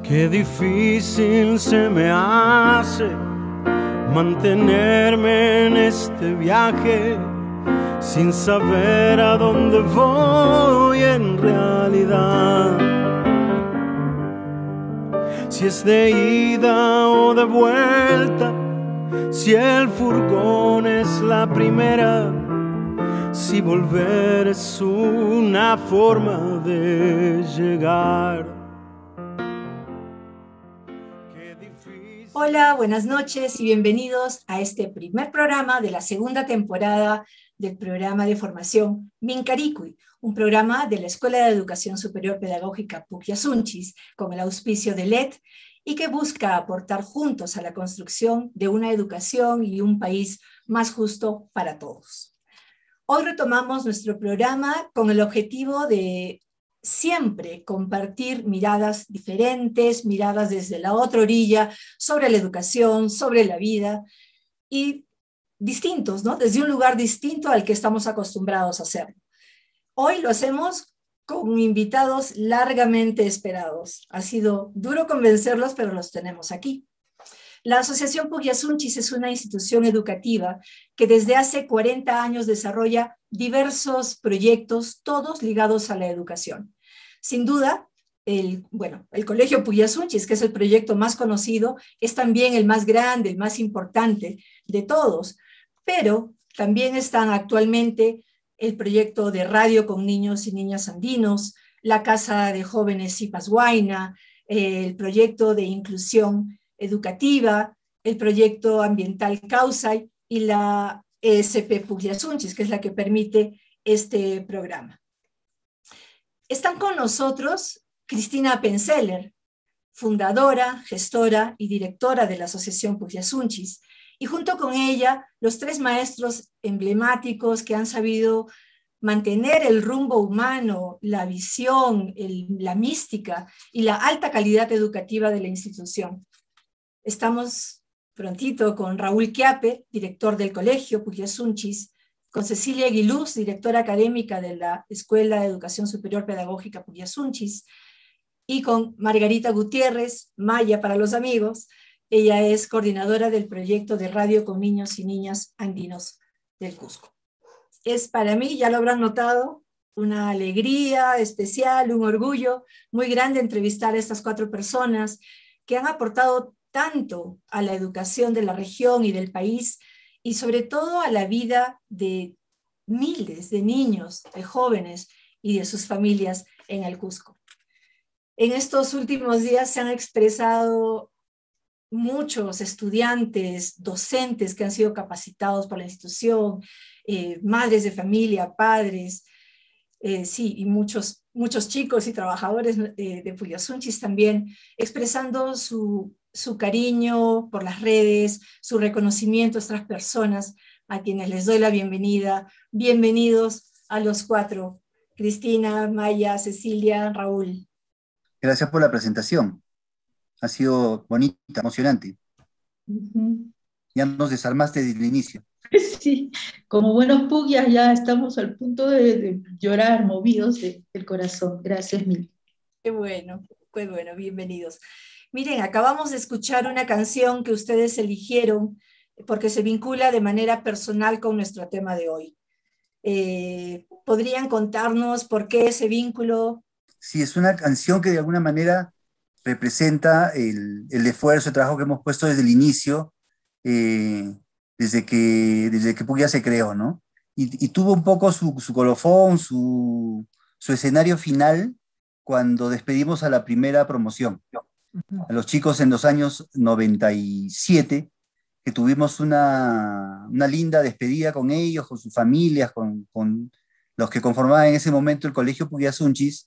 Qué difícil se me hace mantenerme en este viaje sin saber a dónde voy en realidad. Si es de ida o de vuelta, si el furgón es la primera, si volver es una forma de llegar. Hola, buenas noches y bienvenidos a este primer programa de la segunda temporada del programa de formación Mincaricui, un programa de la Escuela de Educación Superior Pedagógica Puclla Sunchis, con el auspicio de LED, y que busca aportar juntos a la construcción de una educación y un país más justo para todos. Hoy retomamos nuestro programa con el objetivo de siempre compartir miradas diferentes, miradas desde la otra orilla, sobre la educación, sobre la vida, y distintos, ¿no? Desde un lugar distinto al que estamos acostumbrados a hacerlo. Hoy lo hacemos con invitados largamente esperados. Ha sido duro convencerlos, pero los tenemos aquí. La Asociación Puclla Sunchis es una institución educativa que desde hace 40 años desarrolla diversos proyectos, todos ligados a la educación. Sin duda, el Colegio Puclla Sunchis, que es el proyecto más conocido, es también el más grande, el más importante de todos, pero también están actualmente el proyecto de radio con niños y niñas andinos, la Casa de Jóvenes Sipas Huayna, el proyecto de inclusión educativa, el proyecto ambiental Causay y la ESP Puclla Sunchis, que es la que permite este programa. Están con nosotros Cristina Penzeller, fundadora, gestora y directora de la Asociación Puclla Sunchis, y junto con ella los tres maestros emblemáticos que han sabido mantener el rumbo humano, la visión, la mística y la alta calidad educativa de la institución. Estamos prontito con Raúl Quiape, director del Colegio Puclla Sunchis, con Cecilia Aguiluz, directora académica de la Escuela de Educación Superior Pedagógica Puclla Sunchis, y con Margarita Gutiérrez, Maya para los amigos. Ella es coordinadora del proyecto de radio con niños y niñas andinos del Cusco. Es para mí, ya lo habrán notado, una alegría especial, un orgullo muy grande entrevistar a estas cuatro personas que han aportado tanto a la educación de la región y del país, y sobre todo a la vida de miles de niños, de jóvenes y de sus familias en el Cusco. En estos últimos días se han expresado muchos estudiantes, docentes que han sido capacitados por la institución, madres de familia, padres, sí, y muchos chicos y trabajadores de Puclla Sunchis también, expresando su cariño por las redes, su reconocimiento a estas personas a quienes les doy la bienvenida. Bienvenidos a los cuatro, Cristina, Maya, Cecilia, Raúl. Gracias por la presentación. Ha sido bonita, emocionante. Ya nos desarmaste desde el inicio. Sí, como buenos puglias ya estamos al punto de llorar, movidos del corazón. Gracias mil. Qué bueno, bienvenidos. Miren, acabamos de escuchar una canción que ustedes eligieron porque se vincula de manera personal con nuestro tema de hoy. ¿Podrían contarnos por qué ese vínculo? Sí, es una canción que de alguna manera representa el esfuerzo, el trabajo que hemos puesto desde el inicio, desde que Puclla se creó, ¿no? Y tuvo un poco su colofón, su escenario final cuando despedimos a la primera promoción, a los chicos en los años 97, que tuvimos una linda despedida con ellos, con sus familias, con los que conformaban en ese momento el Colegio Puclla Sunchis.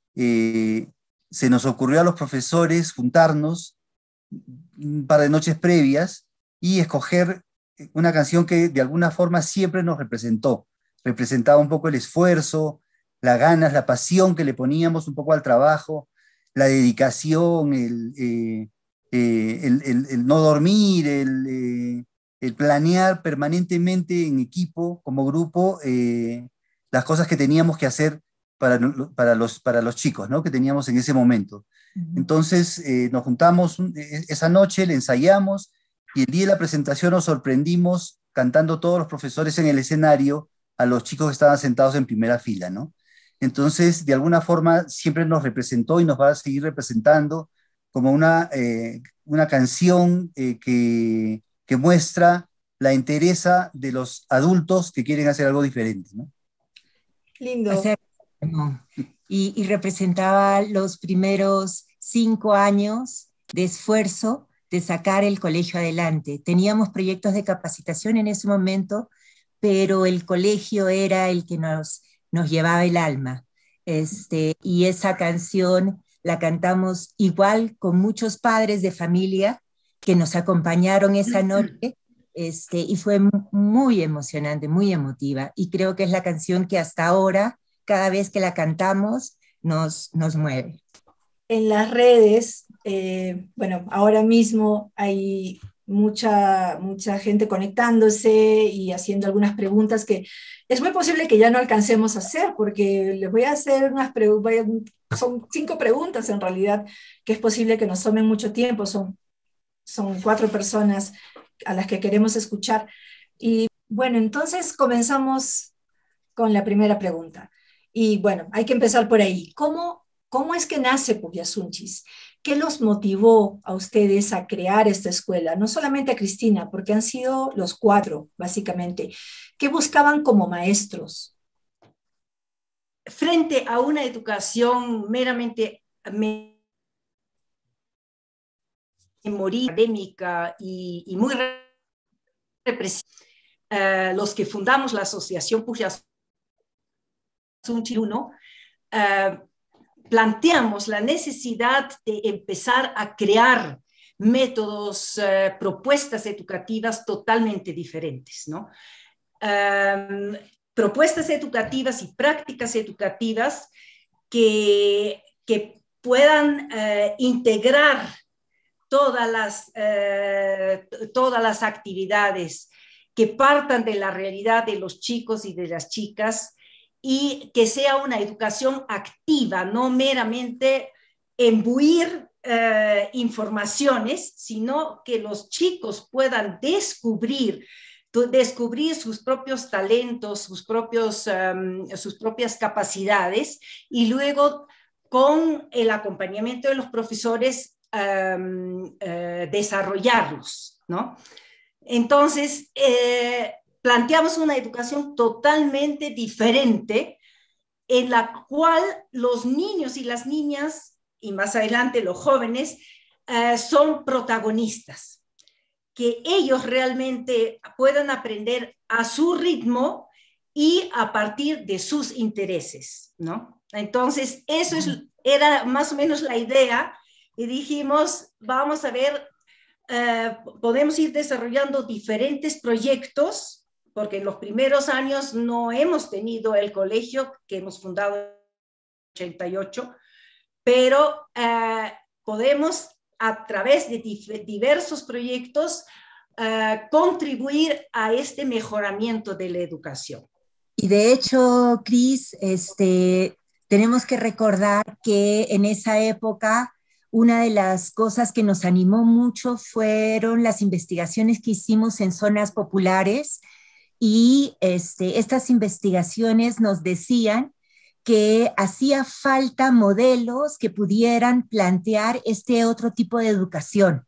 Se nos ocurrió a los profesores juntarnos un par de noches previas y escoger una canción que de alguna forma siempre nos representaba un poco el esfuerzo, las ganas, la pasión que le poníamos un poco al trabajo, la dedicación, el no dormir, el planear permanentemente en equipo, como grupo, las cosas que teníamos que hacer para los chicos, ¿no? Que teníamos en ese momento. Entonces nos juntamos esa noche, le ensayamos, y el día de la presentación nos sorprendimos cantando todos los profesores en el escenario a los chicos que estaban sentados en primera fila, ¿no? Entonces, de alguna forma, siempre nos representó y nos va a seguir representando como una canción que muestra la entereza de los adultos que quieren hacer algo diferente, ¿no? Lindo. O sea, y representaba los primeros 5 años de esfuerzo de sacar el colegio adelante. Teníamos proyectos de capacitación en ese momento, pero el colegio era el que nos llevaba el alma. Y esa canción la cantamos igual con muchos padres de familia que nos acompañaron esa noche, y fue muy emocionante, muy emotiva. Y creo que es la canción que hasta ahora, cada vez que la cantamos, nos mueve. En las redes, bueno, ahora mismo hay mucha gente conectándose y haciendo algunas preguntas que es muy posible que ya no alcancemos a hacer, porque les voy a hacer unas preguntas, son 5 preguntas en realidad, que es posible que nos tomen mucho tiempo, son 4 personas a las que queremos escuchar. Y bueno, entonces comenzamos con la primera pregunta. Y bueno, hay que empezar por ahí. ¿Cómo es que nace Pugliasunchis? ¿Qué los motivó a ustedes a crear esta escuela? No solamente a Cristina, porque han sido los 4, básicamente. ¿Qué buscaban como maestros? Frente a una educación meramente memoria académica y muy represiva, los que fundamos la asociación Pugliasunchis 1, planteamos la necesidad de empezar a crear métodos, propuestas educativas totalmente diferentes, ¿no? Propuestas educativas y prácticas educativas que puedan integrar todas las actividades, que partan de la realidad de los chicos y de las chicas, y que sea una educación activa, no meramente imbuir informaciones, sino que los chicos puedan descubrir sus propios talentos, sus propias capacidades, y luego con el acompañamiento de los profesores desarrollarlos, ¿no? Entonces, planteamos una educación totalmente diferente, en la cual los niños y las niñas, y más adelante los jóvenes, son protagonistas, que ellos realmente puedan aprender a su ritmo y a partir de sus intereses, ¿no? Entonces, eso era más o menos la idea, y dijimos, vamos a ver, podemos ir desarrollando diferentes proyectos, porque en los primeros años no hemos tenido el colegio que hemos fundado en 88, pero podemos a través de diversos proyectos contribuir a este mejoramiento de la educación. Y de hecho, Cris, tenemos que recordar que en esa época una de las cosas que nos animó mucho fueron las investigaciones que hicimos en zonas populares, y estas investigaciones nos decían que hacía falta modelos que pudieran plantear este otro tipo de educación.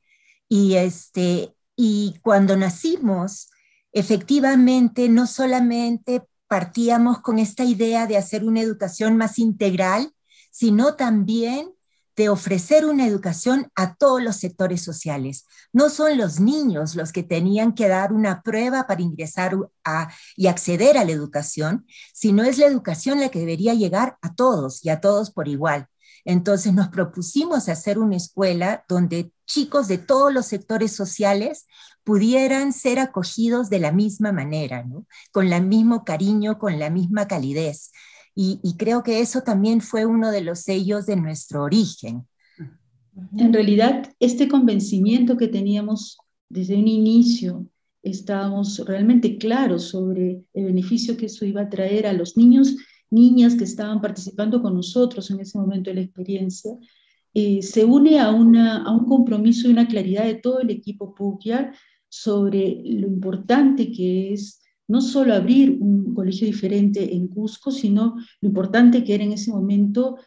Y cuando nacimos, efectivamente, no solamente partíamos con esta idea de hacer una educación más integral, sino también de ofrecer una educación a todos los sectores sociales. No son los niños los que tenían que dar una prueba para ingresar y acceder a la educación, sino es la educación la que debería llegar a todos y a todos por igual. Entonces nos propusimos hacer una escuela donde chicos de todos los sectores sociales pudieran ser acogidos de la misma manera, ¿no? Con el mismo cariño, con la misma calidez. Y creo que eso también fue uno de los sellos de nuestro origen. En realidad, este convencimiento que teníamos desde un inicio, estábamos realmente claros sobre el beneficio que eso iba a traer a los niños niñas que estaban participando con nosotros en ese momento de la experiencia, se une a un compromiso y una claridad de todo el equipo Pucllar sobre lo importante que es no solo abrir un colegio diferente en Cusco, sino lo importante que era en ese momento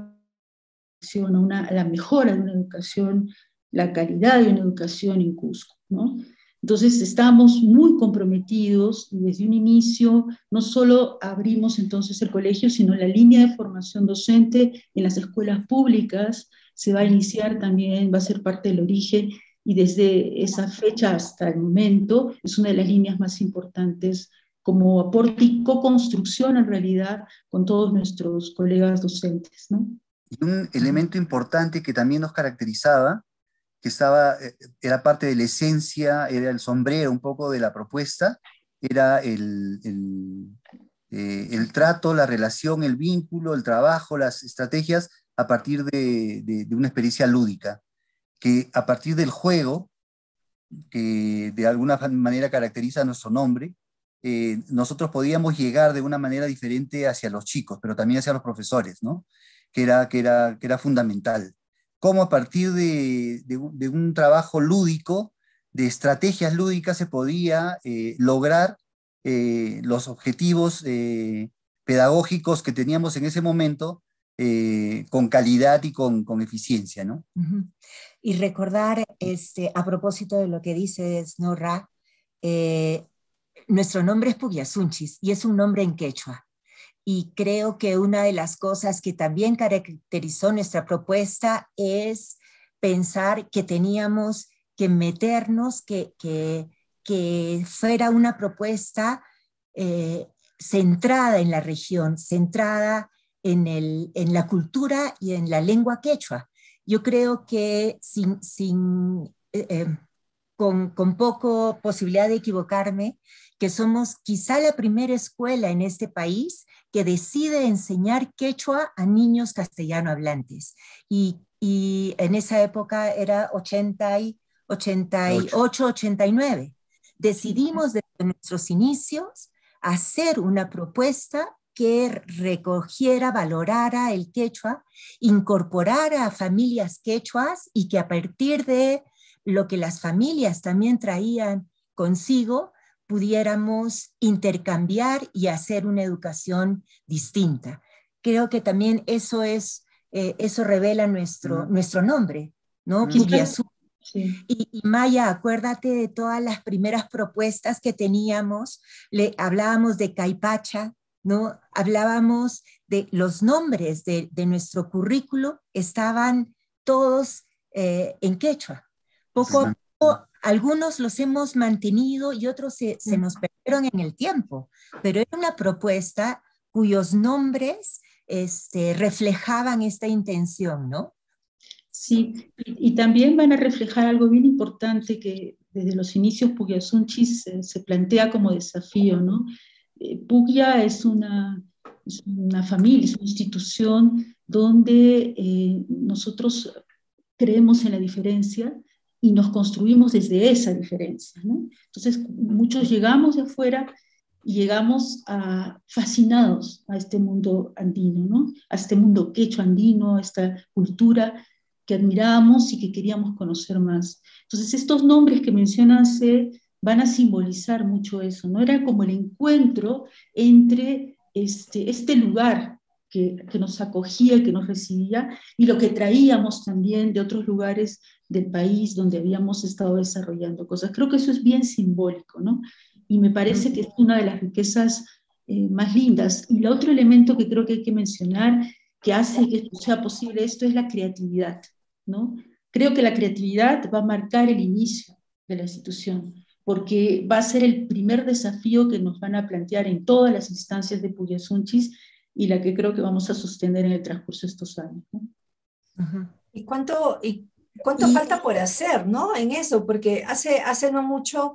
la mejora de una educación, la calidad de una educación en Cusco, ¿no? Entonces estábamos muy comprometidos y desde un inicio no solo abrimos entonces el colegio, sino la línea de formación docente en las escuelas públicas se va a iniciar también, va a ser parte del origen, y desde esa fecha hasta el momento es una de las líneas más importantes como aporte y co-construcción en realidad con todos nuestros colegas docentes, ¿no? Y un elemento importante que también nos caracterizaba, que era parte de la esencia, era el sombrero un poco de la propuesta, era el trato, la relación, el vínculo, el trabajo, las estrategias a partir de una experiencia lúdica, que a partir del juego, que de alguna manera caracteriza nuestro nombre, nosotros podíamos llegar de una manera diferente hacia los chicos, pero también hacia los profesores, ¿no? Que era fundamental. Cómo a partir de un trabajo lúdico, de estrategias lúdicas, se podía lograr los objetivos pedagógicos que teníamos en ese momento con calidad y con eficiencia, ¿no? Uh-huh. Y recordar, a propósito de lo que dices, Nora, nuestro nombre es Pugliasunchis y es un nombre en quechua. Y creo que una de las cosas que también caracterizó nuestra propuesta es pensar que teníamos que meternos, que fuera una propuesta centrada en la región, centrada en la cultura y en la lengua quechua. Yo creo que con poco posibilidad de equivocarme, que somos quizá la primera escuela en este país que decide enseñar quechua a niños castellano hablantes. Y en esa época era 88, 89. Decidimos desde nuestros inicios hacer una propuesta que recogiera, valorara el quechua, incorporara a familias quechuas y que a partir de lo que las familias también traían consigo, pudiéramos intercambiar y hacer una educación distinta. Creo que también eso revela nuestro nombre, ¿no? Pugliasunchis. Sí. Y Maya, acuérdate de todas las primeras propuestas que teníamos, hablábamos de Caipacha, ¿no? Hablábamos de los nombres de nuestro currículo, estaban todos en quechua. Poco a poco, algunos los hemos mantenido y otros se nos perdieron en el tiempo, pero era una propuesta cuyos nombres reflejaban esta intención, ¿no? Sí, y también van a reflejar algo bien importante que desde los inicios Pugliasunchis se plantea como desafío, ¿no? Puglia es una familia, es una institución donde nosotros creemos en la diferencia y nos construimos desde esa diferencia, ¿no? Entonces, muchos llegamos de afuera y llegamos fascinados a este mundo andino, ¿no? A este mundo quechua andino, a esta cultura que admirábamos y que queríamos conocer más. Entonces, estos nombres que mencionas van a simbolizar mucho eso, ¿no? Era como el encuentro entre este lugar que nos acogía, que nos recibía, y lo que traíamos también de otros lugares del país donde habíamos estado desarrollando cosas. Creo que eso es bien simbólico, ¿no? Y me parece que es una de las riquezas más lindas. Y el otro elemento que creo que hay que mencionar, que hace que esto sea posible, esto es la creatividad, ¿no? Creo que la creatividad va a marcar el inicio de la institución, porque va a ser el primer desafío que nos van a plantear en todas las instancias de Pugliasunchis y la que creo que vamos a sostener en el transcurso de estos años, ¿no? Uh-huh. ¿Y cuánto falta por hacer, ¿no? En eso, porque hace no mucho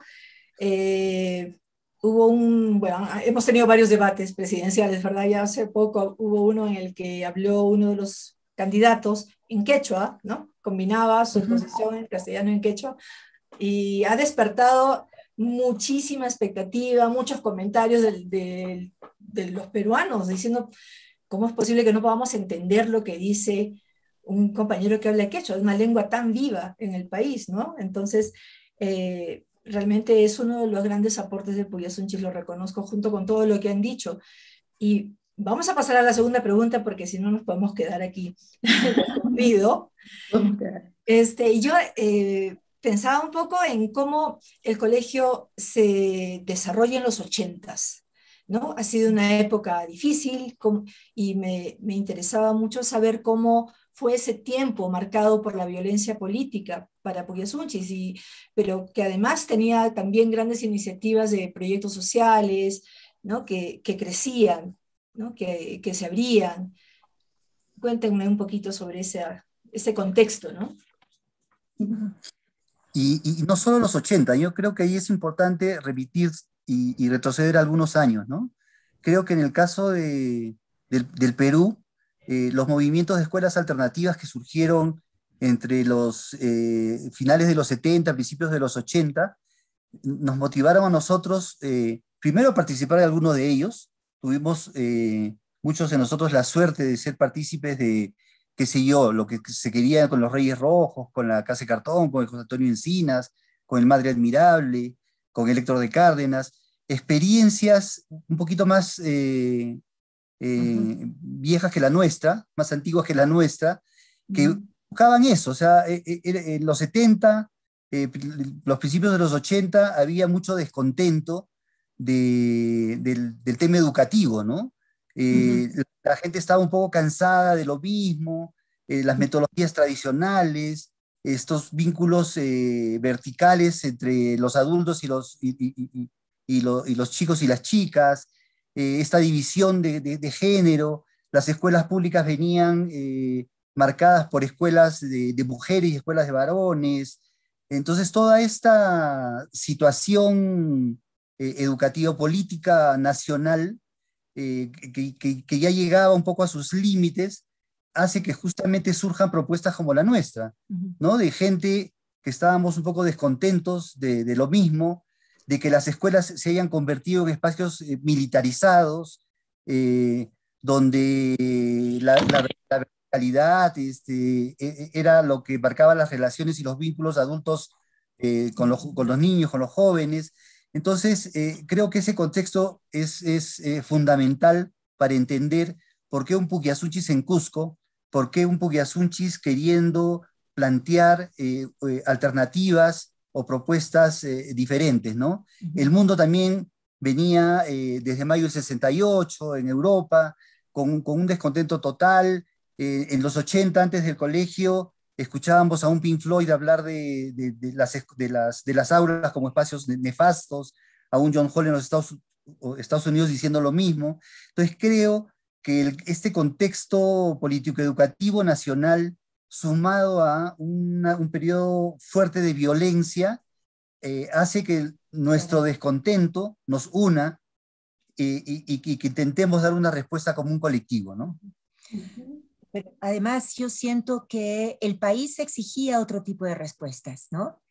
hemos tenido varios debates presidenciales, ¿verdad? Ya hace poco hubo uno en el que habló uno de los candidatos en quechua, ¿no? Combinaba su exposición en castellano y en quechua, y ha despertado muchísima expectativa, muchos comentarios de los peruanos diciendo cómo es posible que no podamos entender lo que dice un compañero que habla quechua, una lengua tan viva en el país, ¿no? Entonces, realmente es uno de los grandes aportes de Puyasunchis, lo reconozco junto con todo lo que han dicho. Y vamos a pasar a la segunda pregunta porque si no nos podemos quedar aquí corrido. Y yo pensaba un poco en cómo el colegio se desarrolla en los 80s, ¿no? Ha sido una época difícil y me interesaba mucho saber cómo fue ese tiempo marcado por la violencia política para Puyasunchis, pero que además tenía también grandes iniciativas de proyectos sociales, ¿no? que crecían, ¿no? que se abrían. Cuéntenme un poquito sobre ese contexto, ¿no? Y no solo los 80, yo creo que ahí es importante remitir y retroceder algunos años, ¿no? Creo que en el caso del Perú, los movimientos de escuelas alternativas que surgieron entre los finales de los 70, principios de los 80, nos motivaron a nosotros, primero a participar de algunos de ellos. Tuvimos muchos de nosotros la suerte de ser partícipes de, qué sé yo, lo que se quería con los Reyes Rojos, con la Casa de Cartón, con el José Antonio Encinas, con el Madre Admirable, con el Héctor de Cárdenas, experiencias un poquito más viejas que la nuestra, más antiguas que la nuestra, que buscaban eso. O sea, en los 70, los principios de los 80, había mucho descontento del tema educativo, ¿no? La gente estaba un poco cansada de lo mismo, las metodologías tradicionales, estos vínculos verticales entre los adultos y los chicos y las chicas, esta división de género. Las escuelas públicas venían marcadas por escuelas de mujeres y escuelas de varones. Entonces, toda esta situación educativo-política nacional, que ya llegaba un poco a sus límites, hace que justamente surjan propuestas como la nuestra, ¿no? De gente que estábamos un poco descontentos de lo mismo, de que las escuelas se hayan convertido en espacios militarizados, donde la verticalidad era lo que marcaba las relaciones y los vínculos adultos con los niños, con los jóvenes. Entonces, creo que ese contexto es fundamental para entender por qué un Puquiasunchis en Cusco, por qué un Puquiasunchis queriendo plantear alternativas o propuestas diferentes, ¿no? El mundo también venía desde mayo del 68 en Europa, con un descontento total. En los 80, antes del colegio, escuchábamos a un Pink Floyd hablar de las aulas como espacios nefastos, a un John Hall en los Estados Unidos diciendo lo mismo. Entonces creo que este contexto político-educativo nacional, sumado a un periodo fuerte de violencia, hace que nuestro descontento nos una y que intentemos dar una respuesta como un colectivo, ¿no? Pero además, yo siento que el país exigía otro tipo de respuestas, ¿no?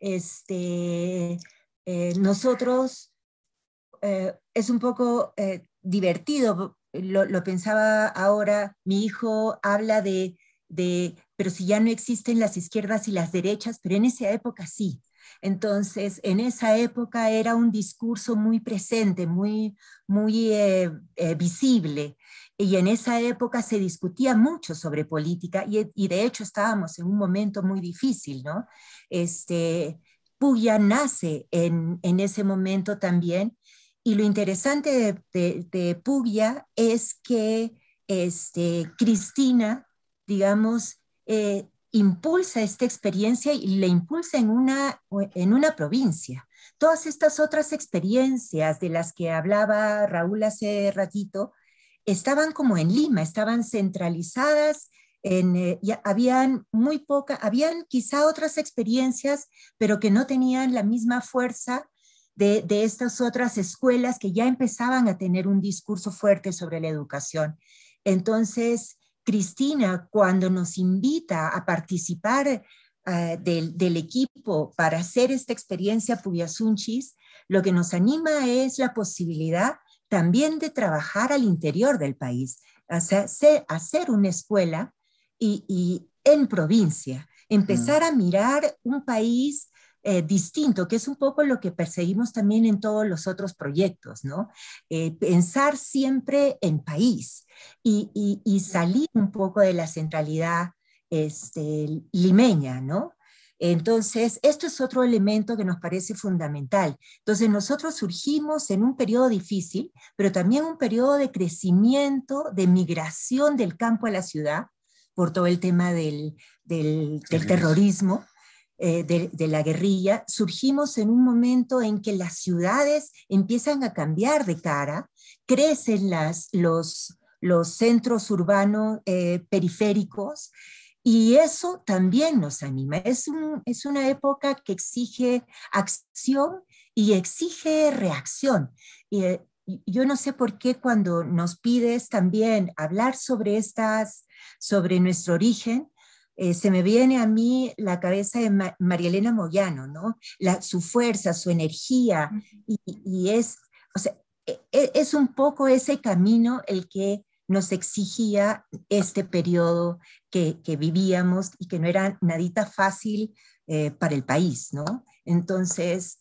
Nosotros, es un poco divertido, lo pensaba ahora, mi hijo habla pero si ya no existen las izquierdas y las derechas, pero en esa época sí. Entonces, en esa época era un discurso muy presente, muy visible. Y en esa época se discutía mucho sobre política y de hecho estábamos en un momento muy difícil, ¿no? Puya nace en ese momento también. Y lo interesante de Puya es que Cristina, digamos, impulsa esta experiencia y la impulsa en una provincia. Todas estas otras experiencias de las que hablaba Raúl hace ratito estaban como en Lima, estaban centralizadas, habían quizá otras experiencias, pero que no tenían la misma fuerza de estas otras escuelas que ya empezaban a tener un discurso fuerte sobre la educación. Entonces, Cristina, cuando nos invita a participar del equipo para hacer esta experiencia Puyasunchis, Lo que nos anima es la posibilidad también de trabajar al interior del país, hacer una escuela y en provincia, empezar a mirar un país distinto, que es un poco lo que perseguimos también en todos los otros proyectos, ¿no? Pensar siempre en país y salir un poco de la centralidad limeña, ¿no? Entonces, esto es otro elemento que nos parece fundamental. Entonces, nosotros surgimos en un periodo difícil, pero también un periodo de crecimiento, de migración del campo a la ciudad, por todo el tema del terrorismo, de la guerrilla. Surgimos en un momento en que las ciudades empiezan a cambiar de cara, crecen los centros urbanos periféricos, y eso también nos anima. Es una época que exige acción y exige reacción. Yo no sé por qué cuando nos pides también hablar sobre nuestro origen, se me viene a mí la cabeza de María Elena Moyano, ¿no? Su fuerza, su energía, y o sea, es un poco ese camino el que nos exigía este periodo que vivíamos y que no era nadita fácil para el país, ¿no? Entonces,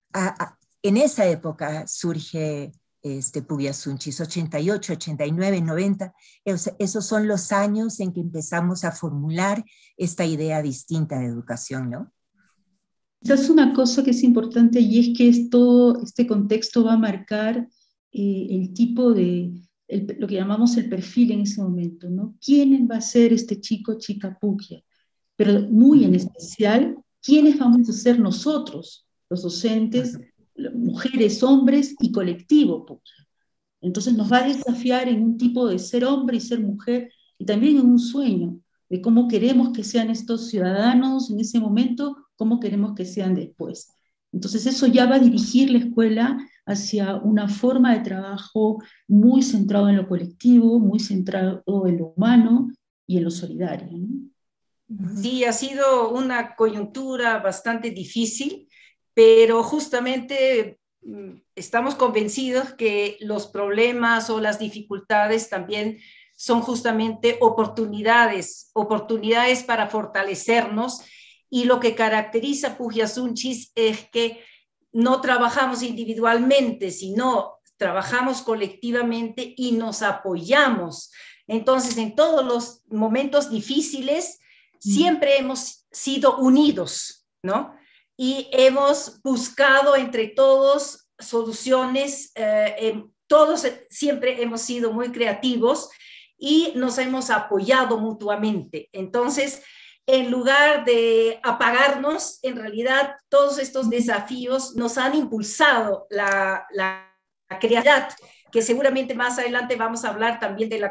en esa época surge Puguia Sunchis, 88, 89, 90, esos son los años en que empezamos a formular esta idea distinta de educación, ¿no? Quizás una cosa que es importante, y es que todo este contexto va a marcar el tipo lo que llamamos el perfil en ese momento, ¿no? ¿Quién va a ser este chico, chica Puguia? Pero muy en especial, ¿quiénes vamos a ser nosotros, los docentes, mujeres, hombres y colectivo Puguia? Entonces nos va a desafiar en un tipo de ser hombre y ser mujer, y también en un sueño de cómo queremos que sean estos ciudadanos en ese momento, cómo queremos que sean después. Entonces eso ya va a dirigir la escuela hacia una forma de trabajo muy centrado en lo colectivo, muy centrado en lo humano y en lo solidario, ¿no? Sí, ha sido una coyuntura bastante difícil, pero justamente estamos convencidos que los problemas o las dificultades también son justamente oportunidades para fortalecernos, y lo que caracteriza a Puguia Sunchis es que no trabajamos individualmente, sino trabajamos colectivamente y nos apoyamos. Entonces, en todos los momentos difíciles, siempre hemos sido unidos, ¿no? Y hemos buscado entre todos soluciones, todos siempre hemos sido muy creativos y nos hemos apoyado mutuamente. Entonces, en lugar de apagarnos, en realidad todos estos desafíos nos han impulsado la creatividad, que seguramente más adelante vamos a hablar también de la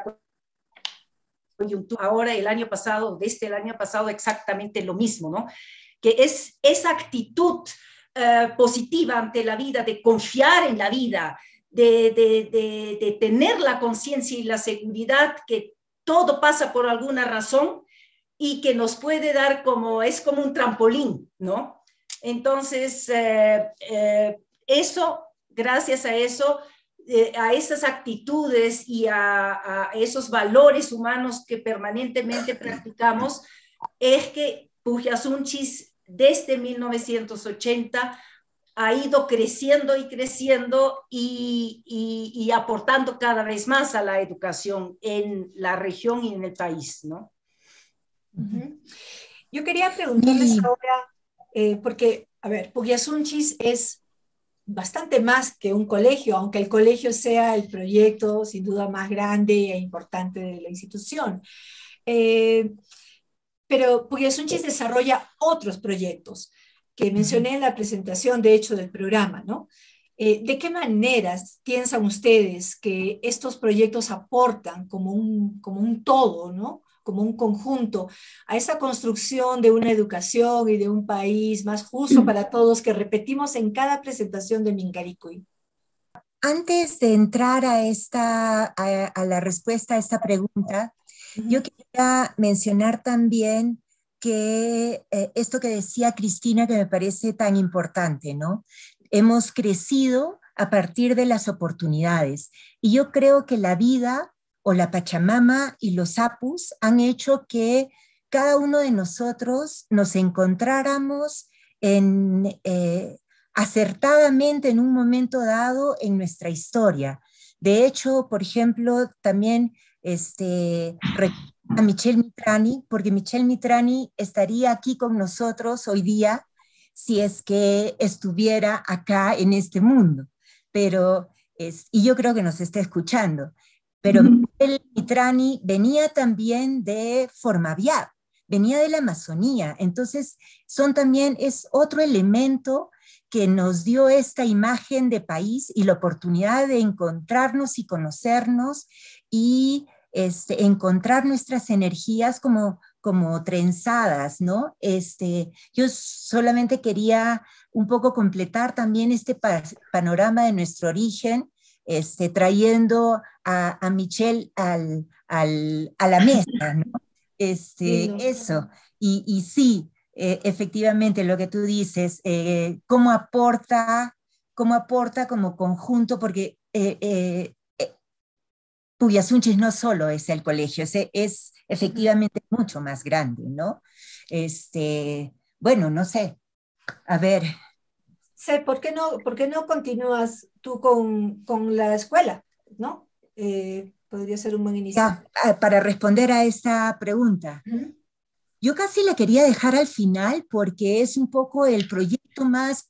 coyuntura. Ahora, el año pasado, desde el año pasado, exactamente lo mismo, ¿no? Que es esa actitud positiva ante la vida, de confiar en la vida, de tener la conciencia y la seguridad que todo pasa por alguna razón y que nos puede dar es como un trampolín, ¿no? Entonces, gracias a eso, a esas actitudes y a esos valores humanos que permanentemente practicamos, es que Puguia Sunchis desde 1980 ha ido creciendo y creciendo y aportando cada vez más a la educación en la región y en el país, ¿no? Yo quería preguntarles ahora, porque, a ver, Puguia Sunchis es bastante más que un colegio, aunque el colegio sea el proyecto sin duda más grande e importante de la institución. Pero Puguia Sunchis desarrolla otros proyectos que mencioné en la presentación, de hecho, del programa, ¿no? ¿De qué maneras piensan ustedes que estos proyectos aportan como un todo, ¿no? Como un conjunto, a esa construcción de una educación y de un país más justo para todos que repetimos en cada presentación de Minkaricuy? Antes de entrar a la respuesta a esta pregunta, yo quería mencionar también que esto que decía Cristina, que me parece tan importante, ¿no? hemos crecido a partir de las oportunidades. Y yo creo que la vida o la Pachamama y los apus han hecho que cada uno de nosotros nos encontráramos acertadamente en un momento dado en nuestra historia. De hecho, por ejemplo, también a Michelle Mitrani, porque Michelle Mitrani estaría aquí con nosotros hoy día si es que estuviera acá en este mundo. Pero, y yo creo que nos está escuchando. Pero Michelle Mitrani venía también de Formaviad, venía de la Amazonía. Entonces, es otro elemento que nos dio esta imagen de país y la oportunidad de encontrarnos y conocernos y encontrar nuestras energías como trenzadas, ¿no? Yo solamente quería un poco completar también este panorama de nuestro origen, trayendo a Michelle a la mesa, ¿no? Eso, y sí, efectivamente lo que tú dices, cómo aporta como conjunto, porque Puyasunchis no solo es el colegio, es efectivamente mucho más grande, ¿no? Bueno, no sé, a ver. Sé, ¿por qué no continúas tú con la escuela, ¿no? Podría ser un buen inicio. Ya, para responder a esta pregunta. Yo casi la quería dejar al final porque es un poco el proyecto más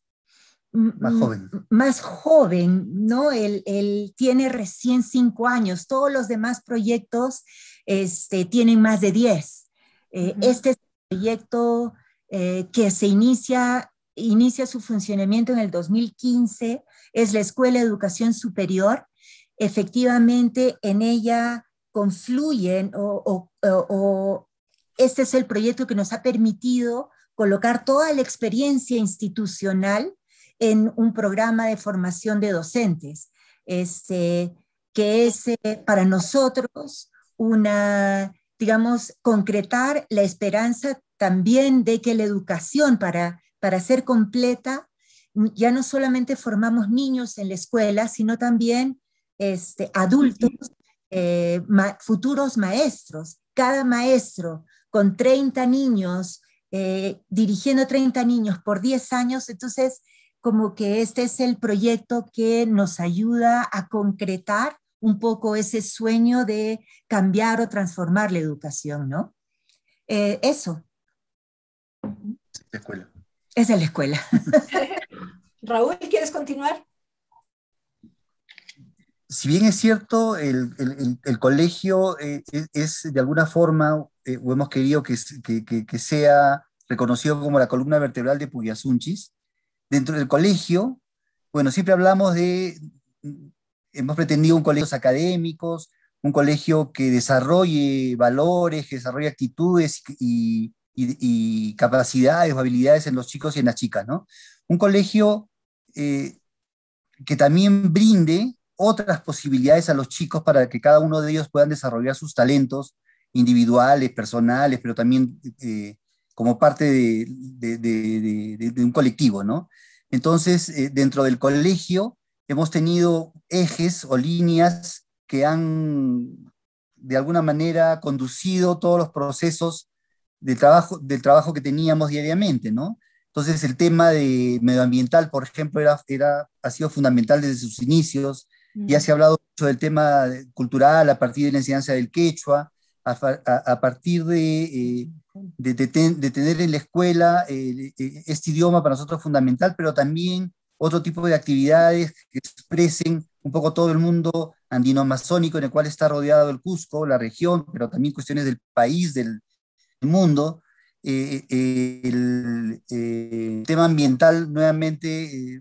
joven, ¿no? Él tiene recién 5 años, todos los demás proyectos tienen más de 10. Este es el proyecto que se inicia su funcionamiento en el 2015, es la Escuela de Educación Superior. Efectivamente, en ella confluyen este es el proyecto que nos ha permitido colocar toda la experiencia institucional en un programa de formación de docentes, que es para nosotros concretar la esperanza también de que la educación para ser completa, ya no solamente formamos niños en la escuela, sino también adultos, futuros maestros. Cada maestro con 30 niños, dirigiendo 30 niños por 10 años, entonces como que este es el proyecto que nos ayuda a concretar un poco ese sueño de cambiar o transformar la educación, ¿no? Eso. La escuela. Esa es la escuela. Raúl, ¿quieres continuar? Si bien es cierto, el colegio es de alguna forma, o hemos querido que sea reconocido como la columna vertebral de Puyasunchis, dentro del colegio, bueno, siempre hablamos hemos pretendido un colegio académicos, un colegio que desarrolle valores, que desarrolle actitudes y capacidades o habilidades en los chicos y en las chicas, ¿no? Un colegio que también brinde otras posibilidades a los chicos para que cada uno de ellos puedan desarrollar sus talentos individuales, personales, pero también como parte de un colectivo, ¿no? Entonces, dentro del colegio hemos tenido ejes o líneas que han, de alguna manera, conducido todos los procesos del trabajo que teníamos diariamente, ¿no? Entonces, el tema de medioambiental, por ejemplo, ha sido fundamental desde sus inicios. Ya se ha hablado mucho del tema cultural a partir de la enseñanza del quechua, a partir de tener en la escuela este idioma para nosotros fundamental, pero también otro tipo de actividades que expresen un poco todo el mundo andino-amazónico en el cual está rodeado el Cusco, la región, pero también cuestiones del país, del mundo. El tema ambiental, nuevamente,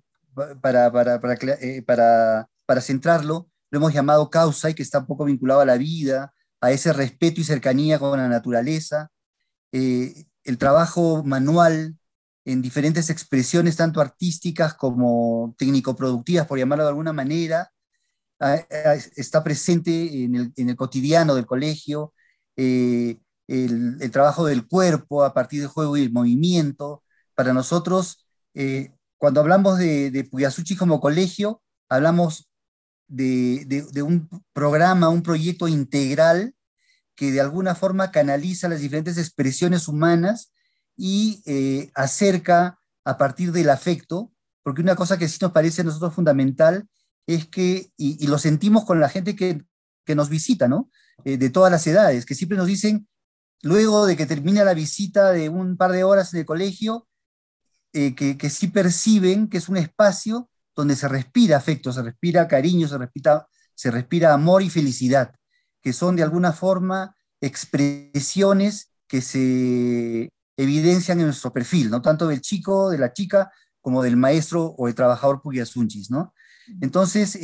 para centrarlo, lo hemos llamado causa y que está un poco vinculado a la vida, a ese respeto y cercanía con la naturaleza. El trabajo manual en diferentes expresiones, tanto artísticas como técnico-productivas, por llamarlo de alguna manera, está presente en el cotidiano del colegio. El trabajo del cuerpo a partir del juego y el movimiento. Para nosotros, cuando hablamos de Puyasuchi como colegio, hablamos de un programa, un proyecto integral que de alguna forma canaliza las diferentes expresiones humanas y acerca a partir del afecto, porque una cosa que sí nos parece a nosotros fundamental es que, y lo sentimos con la gente que nos visita, ¿no? De todas las edades, que siempre nos dicen, luego de que termina la visita de un par de horas en el colegio, que sí perciben que es un espacio donde se respira afecto, se respira cariño, se respira amor y felicidad, que son de alguna forma expresiones que se evidencian en nuestro perfil, ¿no? Tanto del chico, de la chica, como del maestro o el trabajador Puyasunchis, ¿no? Entonces,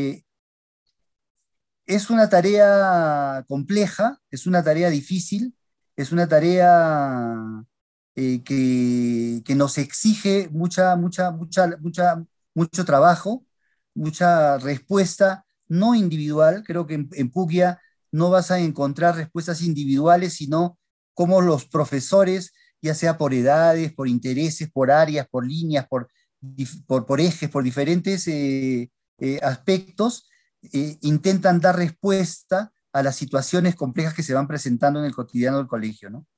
es una tarea compleja, es una tarea difícil, es una tarea que nos exige mucho trabajo, mucha respuesta no individual. Creo que en Puglia no vas a encontrar respuestas individuales, sino cómo los profesores, ya sea por edades, por intereses, por áreas, por líneas, por ejes, por diferentes aspectos, intentan dar respuesta a las situaciones complejas que se van presentando en el cotidiano del colegio, ¿no?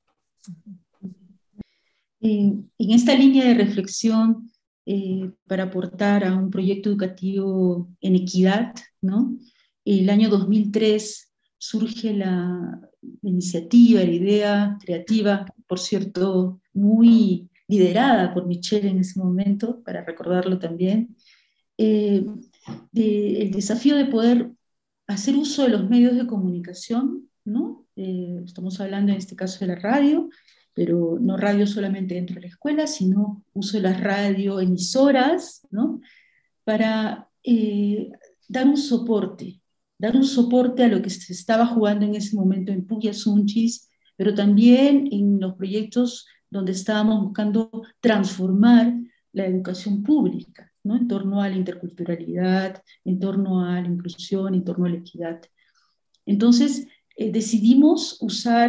En esta línea de reflexión, para aportar a un proyecto educativo en equidad, ¿no? El año 2003 surge la iniciativa, la idea creativa, por cierto, muy liderada por Michelle en ese momento, para recordarlo también, el desafío de poder hacer uso de los medios de comunicación, ¿no? Estamos hablando en este caso de la radio, pero no radio solamente dentro de la escuela, sino uso de las radioemisoras, ¿no? Para dar un soporte a lo que se estaba jugando en ese momento en Puyasunchis, pero también en los proyectos donde estábamos buscando transformar la educación pública, ¿no? En torno a la interculturalidad, en torno a la inclusión, en torno a la equidad. Entonces, decidimos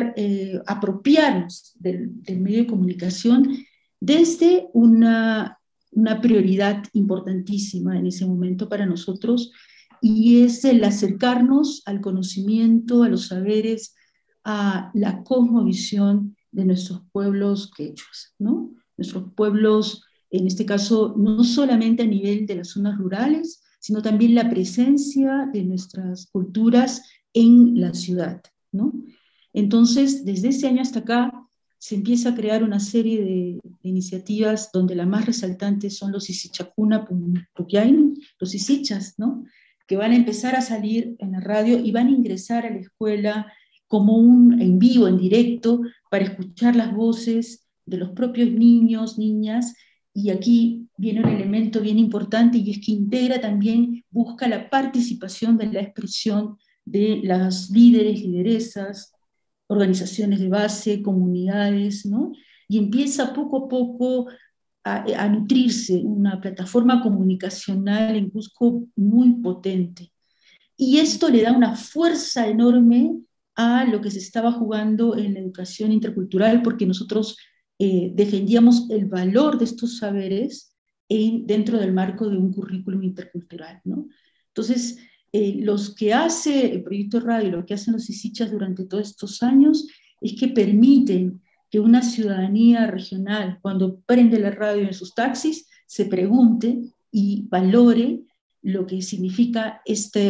apropiarnos del medio de comunicación desde una prioridad importantísima en ese momento para nosotros, y es el acercarnos al conocimiento, a los saberes, a la cosmovisión de nuestros pueblos quechuas, ¿no? Nuestros pueblos, en este caso, no solamente a nivel de las zonas rurales, sino también la presencia de nuestras culturas en la ciudad, ¿no? Entonces, desde ese año hasta acá, se empieza a crear una serie de iniciativas donde la más resaltante son los Isichacuna Puquiain, los Isichas, ¿no? Que van a empezar a salir en la radio y van a ingresar a la escuela como en vivo, en directo, para escuchar las voces de los propios niños, niñas, y aquí viene un elemento bien importante, y es que integra también, busca la participación de la expresión de las líderes, lideresas, organizaciones de base, comunidades, ¿no? Y empieza poco a poco a nutrirse una plataforma comunicacional en Cusco muy potente. Y esto le da una fuerza enorme a lo que se estaba jugando en la educación intercultural, porque nosotros defendíamos el valor de estos saberes dentro del marco de un currículum intercultural, ¿no? Entonces, los que hace el proyecto radio, lo que hacen los Isichas durante todos estos años, es que permiten que una ciudadanía regional, cuando prende la radio en sus taxis, se pregunte y valore lo que significa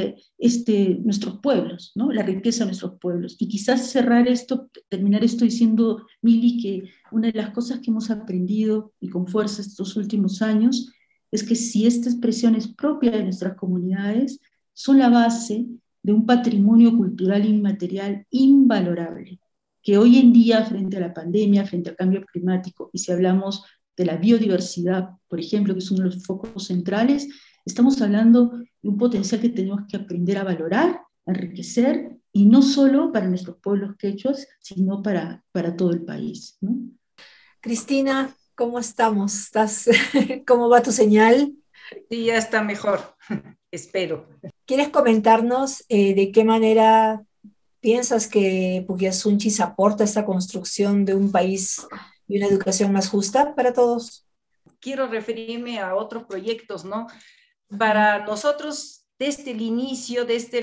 nuestros pueblos, ¿no? La riqueza de nuestros pueblos. Y quizás terminar esto diciendo, Mili, que una de las cosas que hemos aprendido y con fuerza estos últimos años es que si esta expresión es propia de nuestras comunidades, son la base de un patrimonio cultural inmaterial invalorable, que hoy en día, frente a la pandemia, frente al cambio climático, y si hablamos de la biodiversidad, por ejemplo, que es uno de los focos centrales, estamos hablando de un potencial que tenemos que aprender a valorar, a enriquecer, y no solo para nuestros pueblos quechuas, sino para todo el país, ¿no? Cristina, ¿cómo estamos? ¿Cómo va tu señal? Sí, ya está mejor, espero. ¿Quieres comentarnos de qué manera piensas que Puquiasunchis aporta a esta construcción de un país y una educación más justa para todos? quiero referirme a otros proyectos, ¿no? Para nosotros, desde el inicio, desde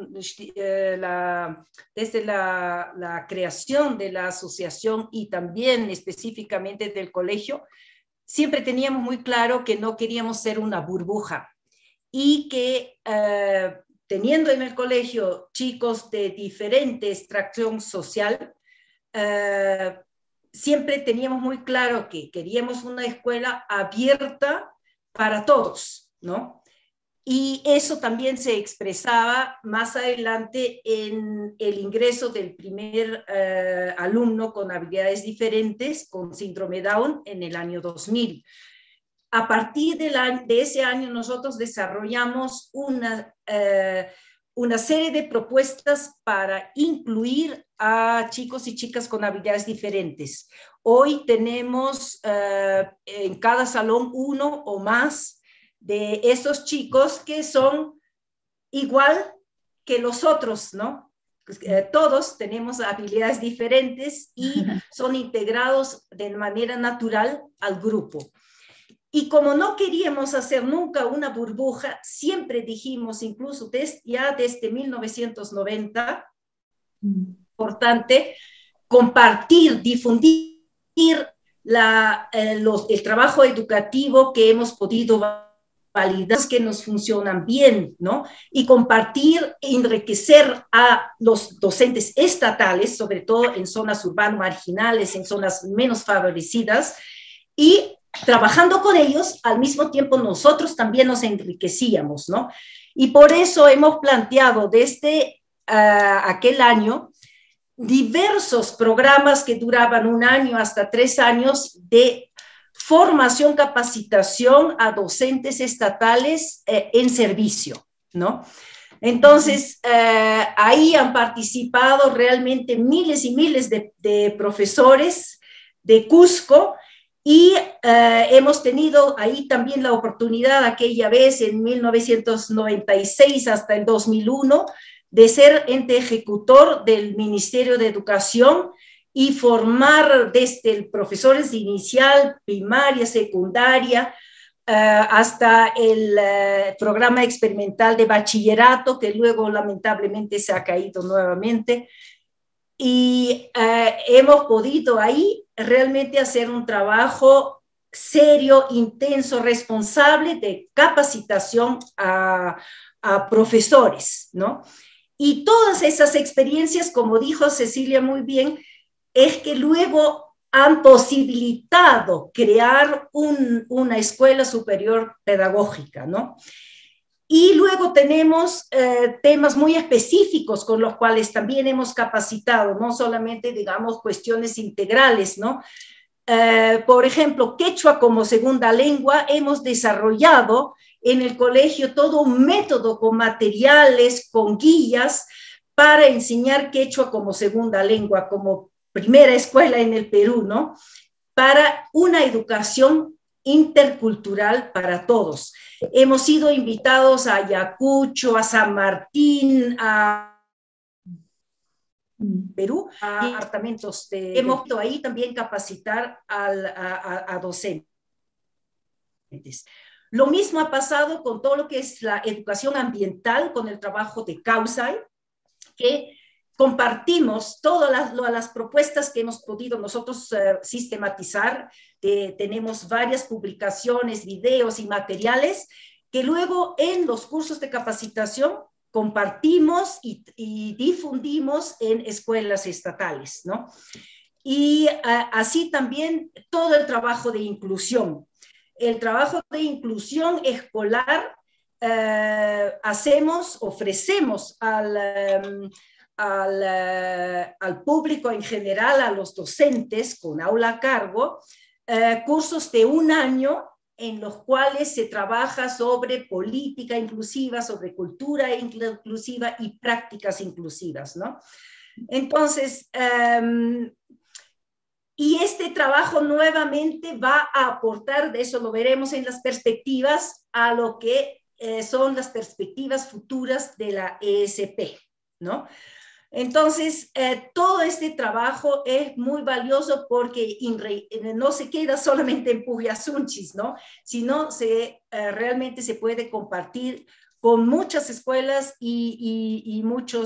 la creación de la asociación y también específicamente del colegio, siempre teníamos muy claro que no queríamos ser una burbuja y que teniendo en el colegio chicos de diferente extracción social, siempre teníamos muy claro que queríamos una escuela abierta para todos, ¿no? Y eso también se expresaba más adelante en el ingreso del primer alumno con habilidades diferentes, con síndrome Down, en el año 2000. A partir de ese año nosotros desarrollamos una serie de propuestas para incluir a chicos y chicas con habilidades diferentes. Hoy tenemos en cada salón uno o más de esos chicos que son igual que los otros, ¿no? Todos tenemos habilidades diferentes y son integrados de manera natural al grupo. Y como no queríamos hacer nunca una burbuja, siempre dijimos, incluso ya desde 1990, importante compartir, difundir el trabajo educativo que hemos podido validar, que nos funcionan bien, ¿no? Y compartir, enriquecer a los docentes estatales, sobre todo en zonas urbanas marginales, en zonas menos favorecidas, y trabajando con ellos, al mismo tiempo nosotros también nos enriquecíamos, ¿no? Y por eso hemos planteado desde aquel año diversos programas que duraban 1 año hasta 3 años de formación, capacitación a docentes estatales en servicio, ¿no? Entonces, ahí han participado realmente miles y miles de profesores de Cusco y hemos tenido ahí también la oportunidad aquella vez en 1996 hasta el 2001 de ser ente ejecutor del Ministerio de Educación y formar desde profesores de inicial, primaria, secundaria, hasta el programa experimental de bachillerato, que luego lamentablemente se ha caído nuevamente. Y hemos podido ahí realmente hacer un trabajo serio, intenso, responsable de capacitación a profesores, ¿no? Y todas esas experiencias, como dijo Cecilia muy bien, es que luego han posibilitado crear una escuela superior pedagógica, ¿no? Y luego tenemos temas muy específicos con los cuales también hemos capacitado, no solamente, digamos, cuestiones integrales, ¿no? Por ejemplo, quechua como segunda lengua, hemos desarrollado en el colegio todo un método con materiales, con guías, para enseñar quechua como segunda lengua, como primera escuela en el Perú, ¿no? Para una educación intercultural para todos. Hemos sido invitados a Ayacucho, a San Martín, a Perú, a departamentos hemos ido ahí también capacitar a docentes. Lo mismo ha pasado con todo lo que es la educación ambiental, con el trabajo de Causay, que compartimos todas las propuestas que hemos podido nosotros sistematizar. Tenemos varias publicaciones, videos y materiales que luego en los cursos de capacitación compartimos y difundimos en escuelas estatales, ¿no? Y así también todo el trabajo de inclusión. El trabajo de inclusión escolar ofrecemos al público en general, a los docentes con aula a cargo, cursos de 1 año en los cuales se trabaja sobre política inclusiva, sobre cultura inclusiva y prácticas inclusivas, ¿no? Entonces, y este trabajo nuevamente va a aportar, de eso lo veremos en las perspectivas, a lo que son las perspectivas futuras de la ESP, ¿no? Entonces, todo este trabajo es muy valioso porque no se queda solamente en Pugliasunchis, ¿no? Sino realmente se puede compartir con muchas escuelas y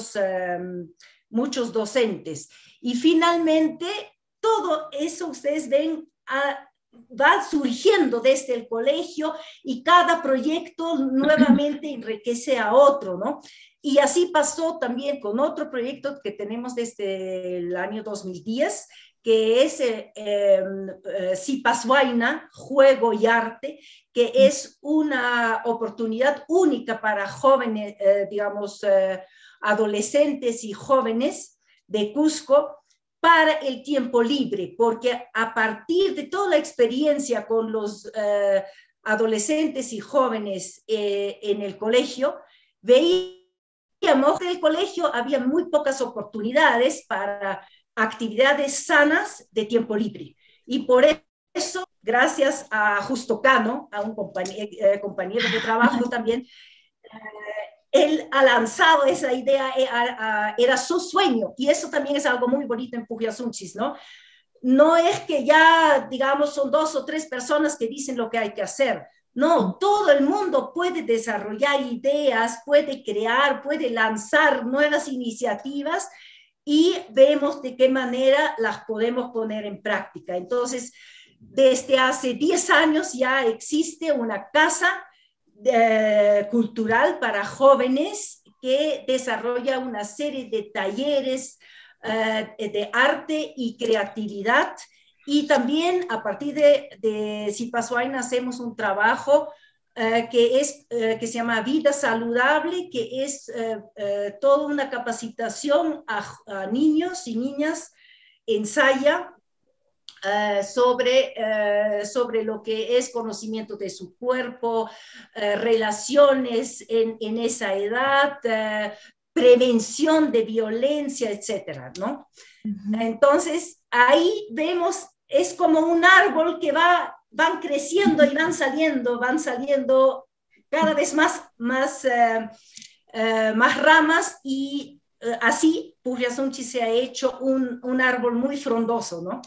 muchos docentes. Y finalmente, todo eso ustedes ven va surgiendo desde el colegio y cada proyecto nuevamente enriquece a otro, ¿no? Y así pasó también con otro proyecto que tenemos desde el año 2010, que es Sipaswaina, Juego y Arte, que es una oportunidad única para jóvenes, adolescentes y jóvenes de Cusco para el tiempo libre, porque a partir de toda la experiencia con los adolescentes y jóvenes en el colegio, veíamos que en el colegio había muy pocas oportunidades para actividades sanas de tiempo libre. Y por eso, gracias a Justo Cano, a un compañero de trabajo también, él ha lanzado esa idea, era su sueño, y eso también es algo muy bonito en Pugliasunchis, ¿no? No es que ya, digamos, son 2 o 3 personas que dicen lo que hay que hacer. No, todo el mundo puede desarrollar ideas, puede crear, puede lanzar nuevas iniciativas y vemos de qué manera las podemos poner en práctica. Entonces, desde hace 10 años ya existe una casa cultural para jóvenes que desarrolla una serie de talleres de arte y creatividad, y también a partir de Sipaswaina hacemos un trabajo que se llama Vida Saludable, que es toda una capacitación a niños y niñas en Saya, sobre lo que es conocimiento de su cuerpo, relaciones en esa edad, prevención de violencia, etcétera, ¿no? Entonces, ahí vemos, es como un árbol que van creciendo y van saliendo cada vez más ramas, y así Pugliasunchis se ha hecho un árbol muy frondoso, ¿no?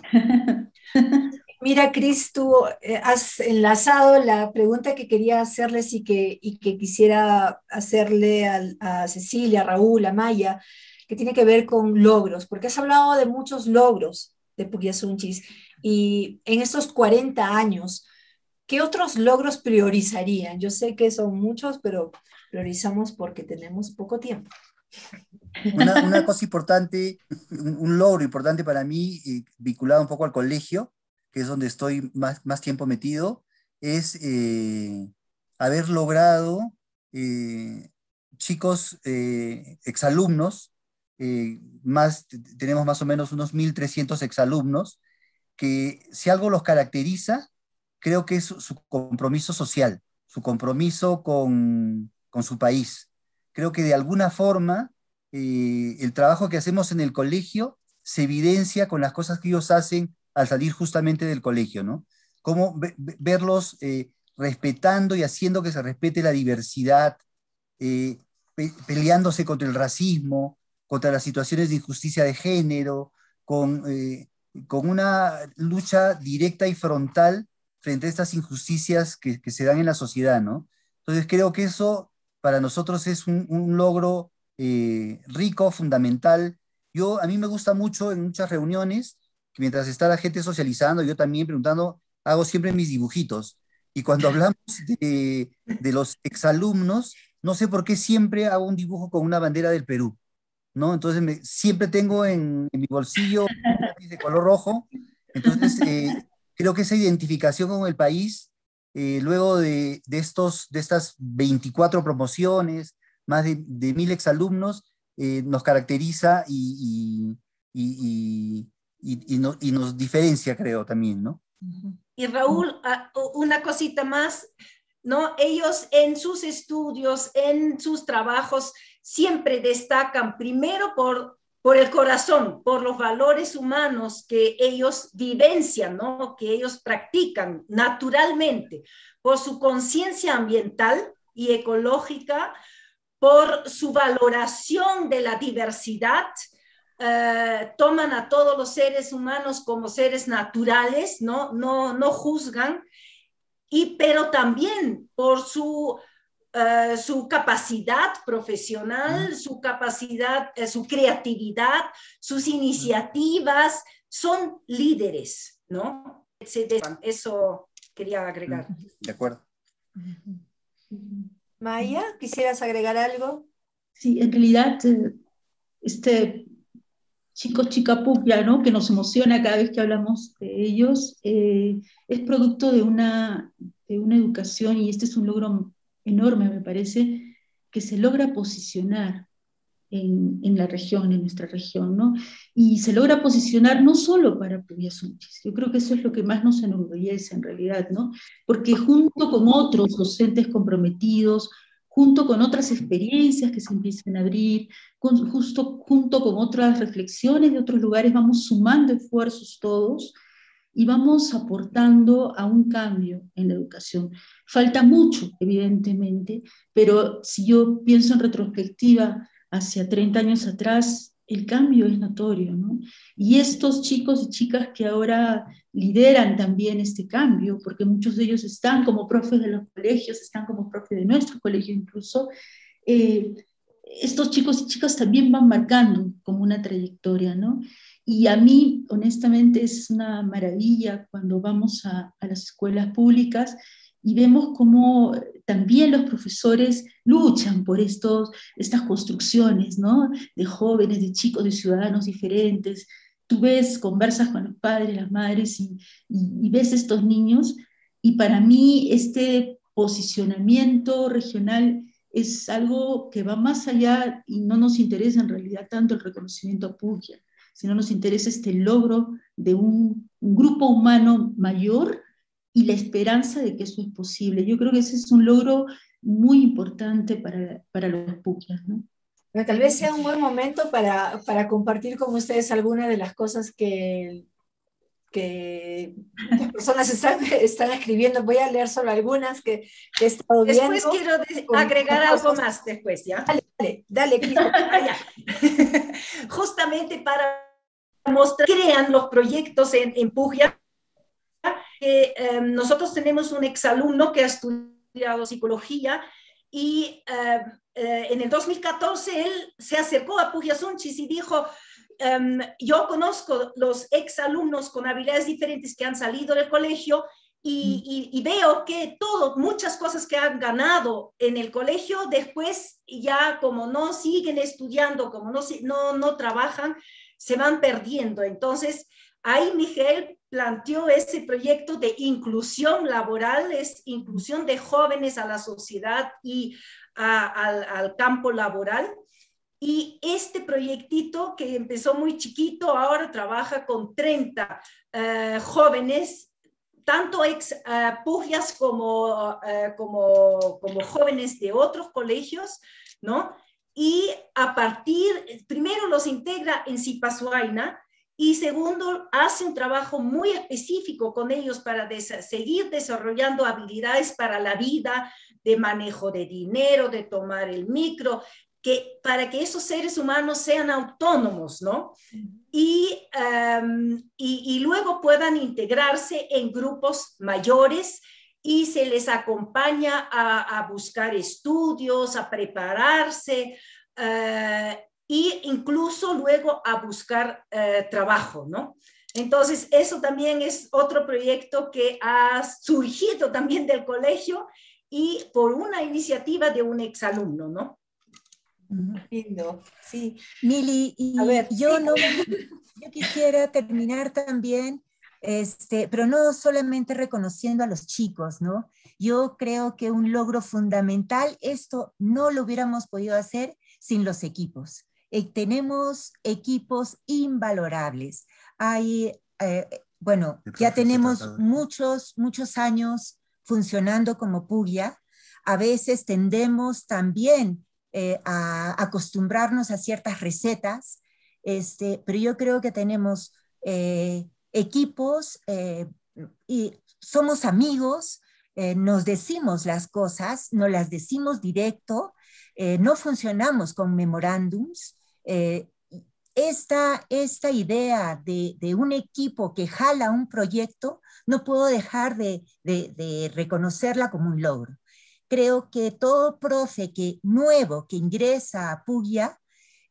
Mira, Cris, tú has enlazado la pregunta que quería hacerles y que quisiera hacerle a Cecilia, a Raúl, a Maya, que tiene que ver con logros, porque has hablado de muchos logros de Pugliasunchis, y en estos 40 años, ¿qué otros logros priorizarían? Yo sé que son muchos, pero priorizamos porque tenemos poco tiempo. Una cosa importante, un logro importante para mí, vinculado un poco al colegio, que es donde estoy más tiempo metido, es haber logrado chicos, exalumnos, tenemos más o menos unos 1.300 exalumnos, que si algo los caracteriza, creo que es su compromiso social, su compromiso con su país. Creo que de alguna forma el trabajo que hacemos en el colegio se evidencia con las cosas que ellos hacen al salir justamente del colegio, ¿no? Cómo verlos respetando y haciendo que se respete la diversidad, peleándose contra el racismo, contra las situaciones de injusticia de género, con una lucha directa y frontal frente a estas injusticias que se dan en la sociedad, ¿no? Entonces creo que eso para nosotros es un logro rico, fundamental. A mí me gusta mucho en muchas reuniones, que mientras está la gente socializando, yo también preguntando, hago siempre mis dibujitos. Y cuando hablamos de los exalumnos, no sé por qué siempre hago un dibujo con una bandera del Perú, ¿no? Entonces siempre tengo en mi bolsillo un lápiz de color rojo. Entonces creo que esa identificación con el país, luego de estas 24 promociones, más de 1.000 exalumnos, nos caracteriza y nos diferencia, creo, también, ¿no? Y Raúl, una cosita más, ¿no? Ellos en sus estudios, en sus trabajos, siempre destacan primero por el corazón, por los valores humanos que ellos vivencian, ¿no? Que ellos practican naturalmente, por su conciencia ambiental y ecológica, por su valoración de la diversidad, toman a todos los seres humanos como seres naturales, no juzgan, pero también por su capacidad profesional, su capacidad, su creatividad, sus iniciativas, son líderes, ¿no? Eso quería agregar. De acuerdo. Maya, ¿quisieras agregar algo? Sí, en realidad, este chica Puglia, ¿no? Que nos emociona cada vez que hablamos de ellos, es producto de una educación, y este es un logro enorme, me parece, que se logra posicionar en la región, en nuestra región, ¿no? Y se logra posicionar no solo para Puglia Sunchis, yo creo que eso es lo que más nos enorgullece en realidad, ¿no? Porque junto con otros docentes comprometidos, junto con otras experiencias que se empiezan a abrir, junto con otras reflexiones de otros lugares, vamos sumando esfuerzos todos y vamos aportando a un cambio en la educación. Falta mucho, evidentemente, pero si yo pienso en retrospectiva hacia 30 años atrás, el cambio es notorio, ¿no? Y estos chicos y chicas que ahora lideran también este cambio, porque muchos de ellos están como profes de los colegios, están como profes de nuestro colegio incluso, estos chicos y chicas también van marcando como una trayectoria, ¿no? Y a mí, honestamente, es una maravilla cuando vamos a las escuelas públicas y vemos cómo también los profesores luchan por estas construcciones, ¿no? De jóvenes, de chicos, de ciudadanos diferentes. Tú ves, conversas con los padres, las madres y ves estos niños, y para mí este posicionamiento regional es algo que va más allá y no nos interesa en realidad tanto el reconocimiento a Puglia, sino nos interesa este logro de un grupo humano mayor y la esperanza de que eso es posible. Yo creo que ese es un logro muy importante para los Puglias, ¿no? Pero tal vez sea un buen momento para compartir con ustedes algunas de las cosas que muchas personas están escribiendo. Voy a leer solo algunas que he estado viendo. Después quiero agregar algo más después, ¿ya? Dale, Cristo. Justamente para mostrar, crean los proyectos en Puglia. Nosotros tenemos un exalumno que ha estudiado psicología y en el 2014 él se acercó a Puglia Sunchis y dijo, yo conozco los exalumnos con habilidades diferentes que han salido del colegio y veo que muchas cosas que han ganado en el colegio, después ya como no siguen estudiando, como no trabajan, se van perdiendo. Entonces, ahí Miguel planteó ese proyecto de inclusión laboral, es inclusión de jóvenes a la sociedad y al campo laboral. Y este proyectito, que empezó muy chiquito, ahora trabaja con 30 jóvenes, tanto Puglias como jóvenes de otros colegios, ¿no? Y primero los integra en Sipasuaina, y segundo, hace un trabajo muy específico con ellos para seguir desarrollando habilidades para la vida, de manejo de dinero, de tomar el micro, para que esos seres humanos sean autónomos, ¿no? Y luego puedan integrarse en grupos mayores y se les acompaña a buscar estudios, a prepararse, e incluso luego a buscar trabajo, ¿no? Entonces, eso también es otro proyecto que ha surgido también del colegio y por una iniciativa de un exalumno, ¿no? Lindo, sí. Mili, y a ver, yo, sí. Yo quisiera terminar también, pero no solamente reconociendo a los chicos, ¿no? Yo creo que un logro fundamental, esto no lo hubiéramos podido hacer sin los equipos. Tenemos equipos invalorables. Bueno, ya tenemos muchos años funcionando como Puglia. A veces tendemos también a acostumbrarnos a ciertas recetas, pero yo creo que tenemos equipos y somos amigos, nos decimos las cosas, nos las decimos directo, no funcionamos con memorándums. Esta idea de un equipo que jala un proyecto, no puedo dejar de reconocerla como un logro. Creo que todo profe nuevo que ingresa a Puglia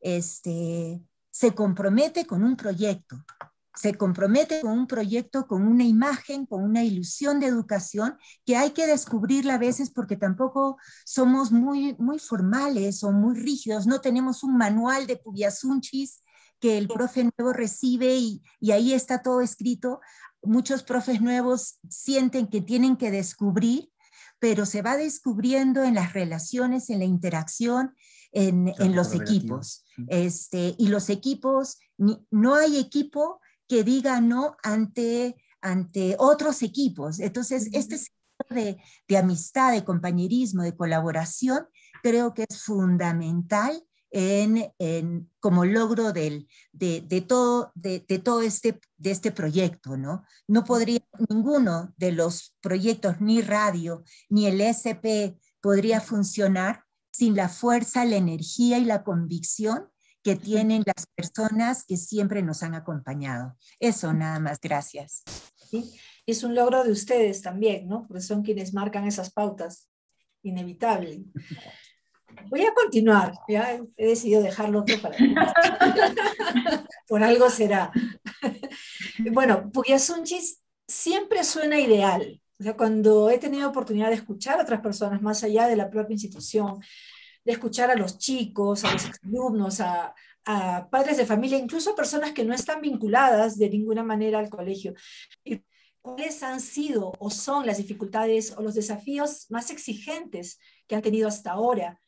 se compromete con un proyecto. Se compromete con un proyecto, con una imagen, con una ilusión de educación que hay que descubrirla a veces porque tampoco somos muy formales o muy rígidos. No tenemos un manual de Pugliasunchis que el profe nuevo recibe y ahí está todo escrito. Muchos profes nuevos sienten que tienen que descubrir, pero se va descubriendo en las relaciones, en la interacción, en los equipos. Y los equipos, no hay equipo que diga no ante otros equipos. Entonces, este sentido de amistad, de compañerismo, de colaboración, creo que es fundamental como logro de todo este proyecto, ¿no? No podría ninguno de los proyectos, ni radio, ni el SP, podría funcionar sin la fuerza, la energía y la convicción que tienen las personas que siempre nos han acompañado. Eso nada más, gracias. ¿Sí? Es un logro de ustedes también, ¿no? Porque son quienes marcan esas pautas, inevitable. Voy a continuar, ya he decidido dejarlo otro para por algo será. Bueno, Pugliasunchis siempre suena ideal. O sea, cuando he tenido oportunidad de escuchar a otras personas más allá de la propia institución, de escuchar a los chicos, a los exalumnos, a padres de familia, incluso a personas que no están vinculadas de ninguna manera al colegio. ¿Cuáles han sido o son las dificultades o los desafíos más exigentes que han tenido hasta ahora?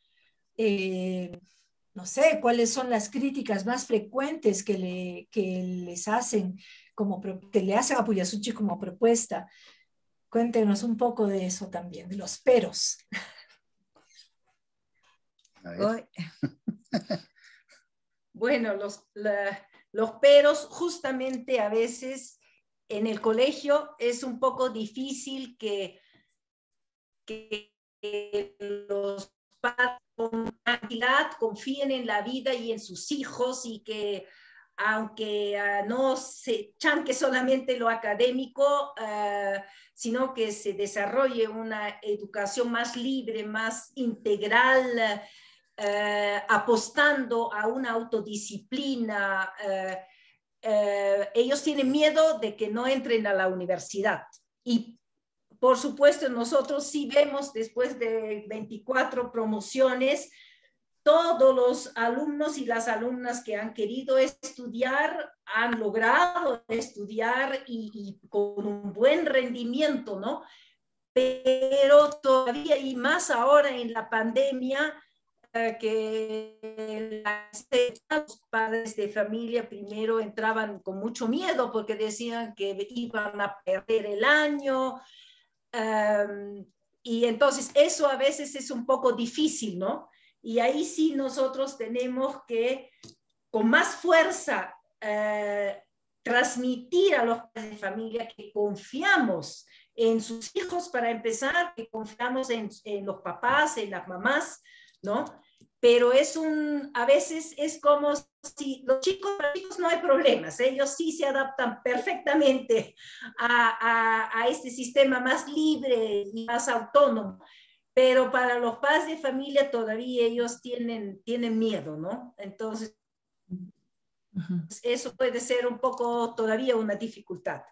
No sé, ¿cuáles son las críticas más frecuentes que les hacen, que le hacen a Pugliasunchis como propuesta? Cuéntenos un poco de eso también, de los peros. Bueno, los peros justamente a veces en el colegio es un poco difícil que los padres con tranquilidad confíen en la vida y en sus hijos y que aunque no se chanque solamente lo académico, sino que se desarrolle una educación más libre, más integral, apostando a una autodisciplina. Ellos tienen miedo de que no entren a la universidad. Y por supuesto, nosotros sí vemos después de 24 promociones, todos los alumnos y las alumnas que han querido estudiar han logrado estudiar y con un buen rendimiento, ¿no? Pero todavía, y más ahora en la pandemia, que los padres de familia primero entraban con mucho miedo porque decían que iban a perder el año. Y entonces eso a veces es un poco difícil, ¿no? Y ahí sí nosotros tenemos que con más fuerza transmitir a los padres de familia que confiamos en sus hijos para empezar, que confiamos en los papás, en las mamás, ¿no? Pero a veces es como si los chicos no hay problemas, ellos sí se adaptan perfectamente a este sistema más libre y más autónomo, pero para los padres de familia todavía ellos tienen miedo, ¿no? Entonces, eso puede ser un poco todavía una dificultad.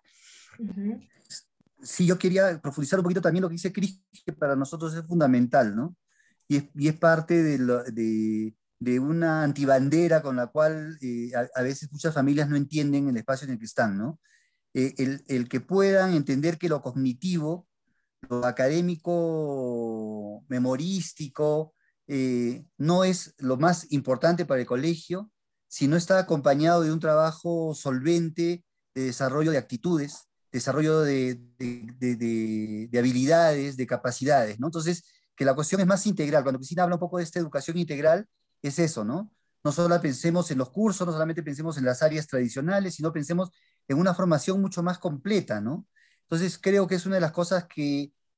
Sí, yo quería profundizar un poquito también lo que dice Cris, que para nosotros es fundamental, ¿no? Y es parte de una antibandera con la cual a veces muchas familias no entienden el espacio en el que están, ¿no? El que puedan entender que lo cognitivo, lo académico, memorístico, no es lo más importante para el colegio, si no está acompañado de un trabajo solvente de desarrollo de actitudes, desarrollo de habilidades, de capacidades, ¿no? Entonces, que la cuestión es más integral. Cuando Cristina habla un poco de esta educación integral, es eso, ¿no? No solo pensemos en los cursos, no solamente pensemos en las áreas tradicionales, sino pensemos en una formación mucho más completa, ¿no? Entonces creo que es una de las cosas que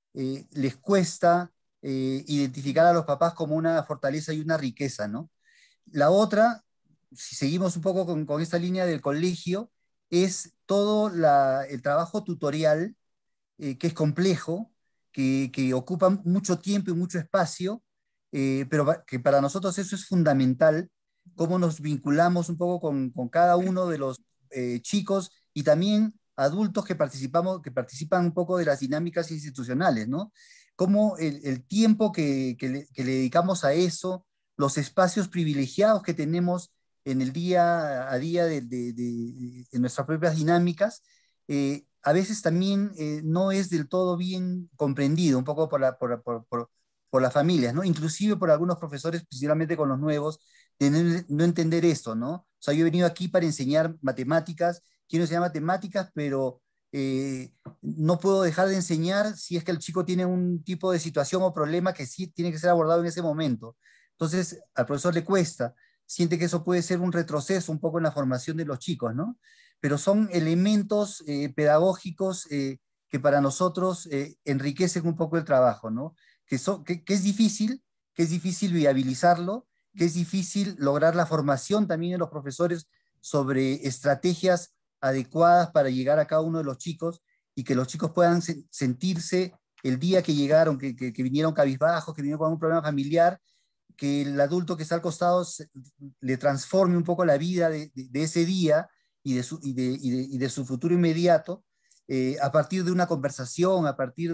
les cuesta identificar a los papás como una fortaleza y una riqueza, ¿no? La otra, si seguimos un poco con esta línea del colegio, es todo el trabajo tutorial, que es complejo, que ocupa mucho tiempo y mucho espacio, pero que para nosotros eso es fundamental, cómo nos vinculamos un poco con cada uno de los chicos y también adultos que participan un poco de las dinámicas institucionales, ¿no? Cómo el tiempo que le dedicamos a eso, los espacios privilegiados que tenemos en el día a día en nuestras propias dinámicas, a veces también no es del todo bien comprendido, un poco por las familias, ¿no? Inclusive por algunos profesores, principalmente con los nuevos, de no entender esto, ¿no? O sea, yo he venido aquí para enseñar matemáticas, quiero enseñar matemáticas, pero no puedo dejar de enseñar si es que el chico tiene un tipo de situación o problema que sí tiene que ser abordado en ese momento. Entonces, al profesor le cuesta, siente que eso puede ser un retroceso un poco en la formación de los chicos, ¿no? Pero son elementos pedagógicos que para nosotros enriquecen un poco el trabajo, ¿no? Que es difícil viabilizarlo, que es difícil lograr la formación también de los profesores sobre estrategias adecuadas para llegar a cada uno de los chicos y que los chicos puedan sentirse el día que llegaron, que vinieron cabizbajos, que vinieron con un problema familiar, que el adulto que está al costado le transforme un poco la vida de ese día y de su futuro inmediato, a partir de una conversación, a partir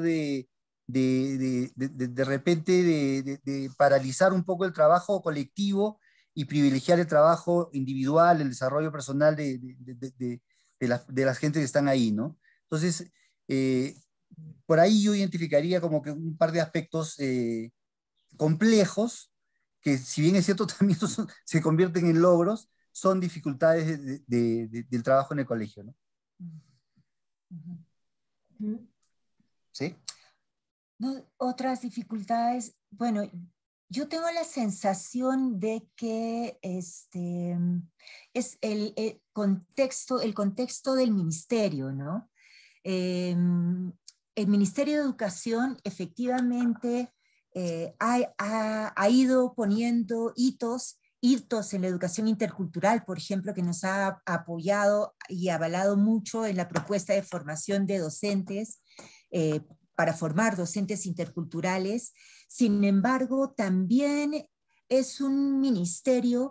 de repente de paralizar un poco el trabajo colectivo y privilegiar el trabajo individual, el desarrollo personal de las gentes que están ahí, ¿no? Entonces, por ahí yo identificaría como que un par de aspectos complejos, que si bien es cierto también se convierten en logros, son dificultades del trabajo en el colegio, ¿no? ¿Sí? No, otras dificultades, bueno, yo tengo la sensación de que es el contexto del ministerio, ¿no? El Ministerio de Educación efectivamente ha ido poniendo hitos en la educación intercultural, por ejemplo, que nos ha apoyado y avalado mucho en la propuesta de formación de docentes, para formar docentes interculturales. Sin embargo, también es un ministerio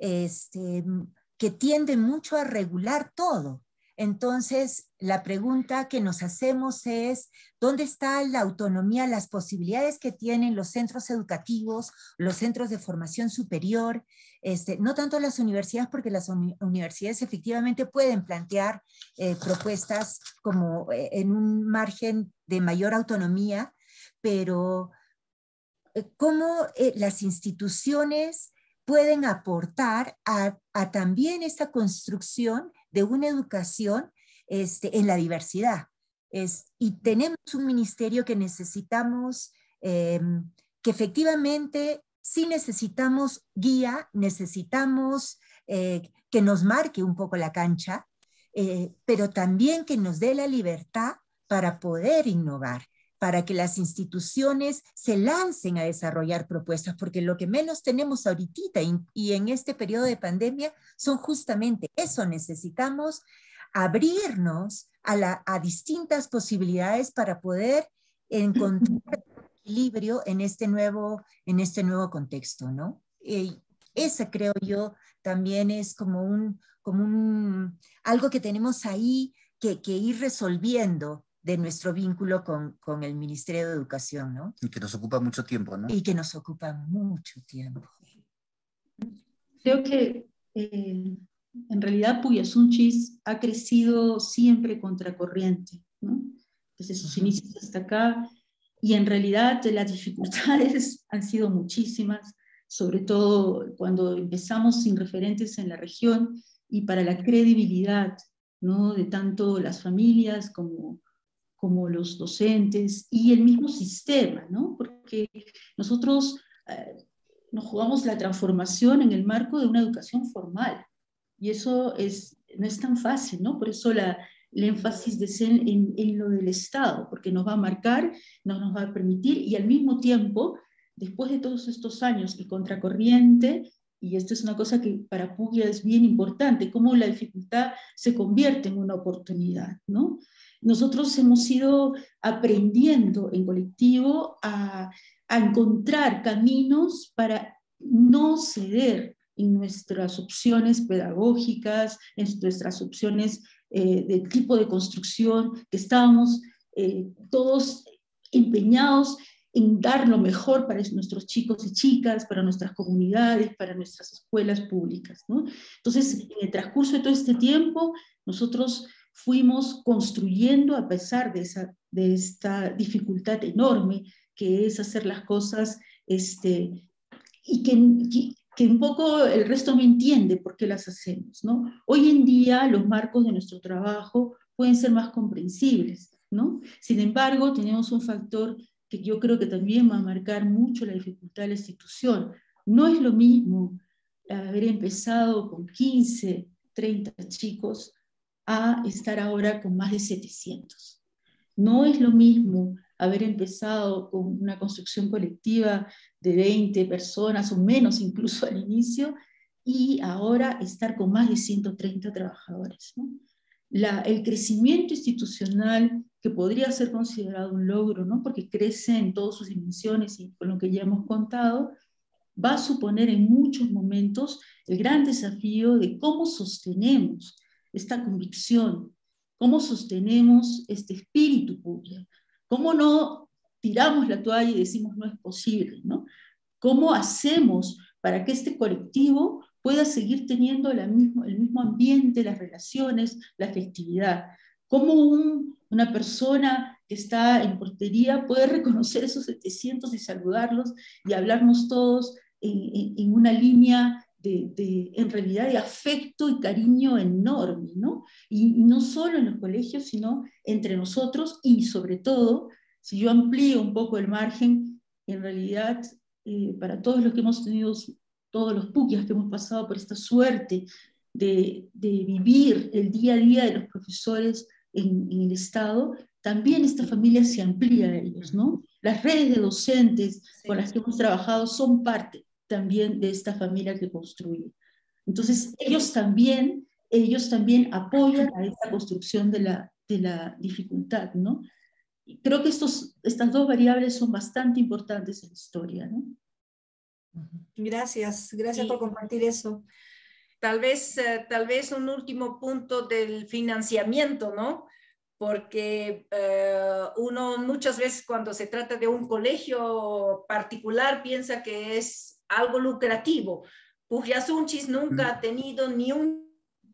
que tiende mucho a regular todo. Entonces, la pregunta que nos hacemos es, ¿dónde está la autonomía, las posibilidades que tienen los centros educativos, los centros de formación superior? No tanto las universidades, porque las universidades efectivamente pueden plantear propuestas como en un margen de mayor autonomía, pero cómo las instituciones pueden aportar a también esta construcción de una educación en la diversidad. Y tenemos un ministerio que necesitamos, que efectivamente sí necesitamos guía, necesitamos que nos marque un poco la cancha, pero también que nos dé la libertad para poder innovar, para que las instituciones se lancen a desarrollar propuestas, porque lo que menos tenemos ahorita y en este periodo de pandemia son justamente eso. Necesitamos abrirnos a distintas posibilidades para poder encontrar equilibrio en este nuevo contexto, ¿no? Ese, creo yo, también es como algo que tenemos ahí que ir resolviendo de nuestro vínculo con el Ministerio de Educación, ¿no? Y que nos ocupa mucho tiempo, ¿no? Y que nos ocupa mucho tiempo. Creo que en realidad Puyasunchis ha crecido siempre contracorriente, ¿no? Desde sus inicios hasta acá, y en realidad las dificultades han sido muchísimas, sobre todo cuando empezamos sin referentes en la región, y para la credibilidad, ¿no? De tanto las familias como los docentes y el mismo sistema, ¿no? Porque nosotros nos jugamos la transformación en el marco de una educación formal, y eso no es tan fácil, ¿no? Por eso el énfasis de ser en lo del Estado, porque nos va a marcar, no nos va a permitir, y al mismo tiempo, después de todos estos años y contracorriente, y esto es una cosa que para Puglia es bien importante, cómo la dificultad se convierte en una oportunidad, ¿no? Nosotros hemos ido aprendiendo en colectivo a encontrar caminos para no ceder en nuestras opciones pedagógicas, en nuestras opciones del tipo de construcción, que estábamos todos empeñados en dar lo mejor para nuestros chicos y chicas, para nuestras comunidades, para nuestras escuelas públicas, ¿no? Entonces, en el transcurso de todo este tiempo, nosotros fuimos construyendo, a pesar de esta dificultad enorme que es hacer las cosas, y que un poco el resto no entiende por qué las hacemos, ¿no? Hoy en día los marcos de nuestro trabajo pueden ser más comprensibles, ¿no? Sin embargo, tenemos un factor que yo creo que también va a marcar mucho la dificultad de la institución. No es lo mismo haber empezado con 15, 30 chicos a estar ahora con más de 700. No es lo mismo haber empezado con una construcción colectiva de 20 personas o menos incluso al inicio, y ahora estar con más de 130 trabajadores, ¿no? El crecimiento institucional, que podría ser considerado un logro, ¿no? Porque crece en todas sus dimensiones y con lo que ya hemos contado, va a suponer en muchos momentos el gran desafío de cómo sostenemos esta convicción, cómo sostenemos este espíritu Puglia, cómo no tiramos la toalla y decimos no es posible, ¿no? ¿Cómo hacemos para que este colectivo pueda seguir teniendo el mismo ambiente, las relaciones, la afectividad? ¿Cómo una persona que está en portería puede reconocer esos 700 y saludarlos y hablarnos todos en una línea en realidad de afecto y cariño enorme, ¿no? Y no solo en los colegios, sino entre nosotros, y sobre todo, si yo amplío un poco el margen, en realidad, para todos los que hemos tenido, todos los puquias que hemos pasado por esta suerte de vivir el día a día de los profesores en el Estado, también esta familia se amplía a ellos, ¿no? Las redes de docentes con las que hemos trabajado son parte también de esta familia que construye. Entonces, ellos también apoyan a esta construcción de la dificultad, ¿no? Y creo que estas dos variables son bastante importantes en la historia, ¿no? Gracias por compartir eso. Tal vez un último punto del financiamiento, ¿no? Porque uno muchas veces cuando se trata de un colegio particular piensa que es algo lucrativo. Puglia-Sunchis nunca ha tenido ni un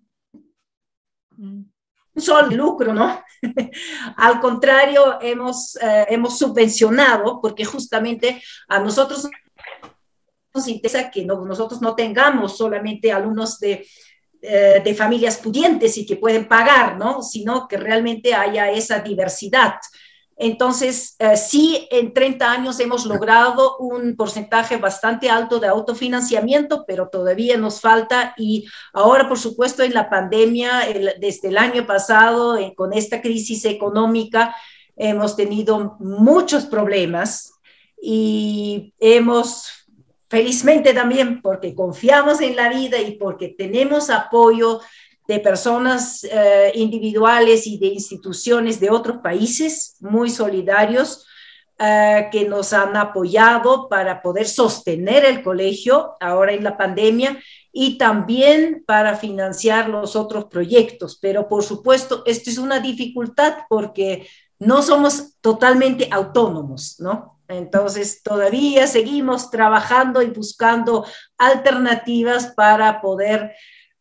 solo lucro, ¿no? Al contrario, hemos subvencionado, porque justamente a nosotros nos interesa que nosotros no tengamos solamente alumnos de familias pudientes y que pueden pagar, ¿no? Sino que realmente haya esa diversidad. Entonces, sí, en 30 años hemos logrado un porcentaje bastante alto de autofinanciamiento, pero todavía nos falta, y ahora, por supuesto, en la pandemia, desde el año pasado, con esta crisis económica, hemos tenido muchos problemas y felizmente también, porque confiamos en la vida y porque tenemos apoyo de personas individuales y de instituciones de otros países muy solidarios que nos han apoyado para poder sostener el colegio ahora en la pandemia y también para financiar los otros proyectos. Pero por supuesto, esto es una dificultad porque no somos totalmente autónomos, ¿no? Entonces, todavía seguimos trabajando y buscando alternativas para poder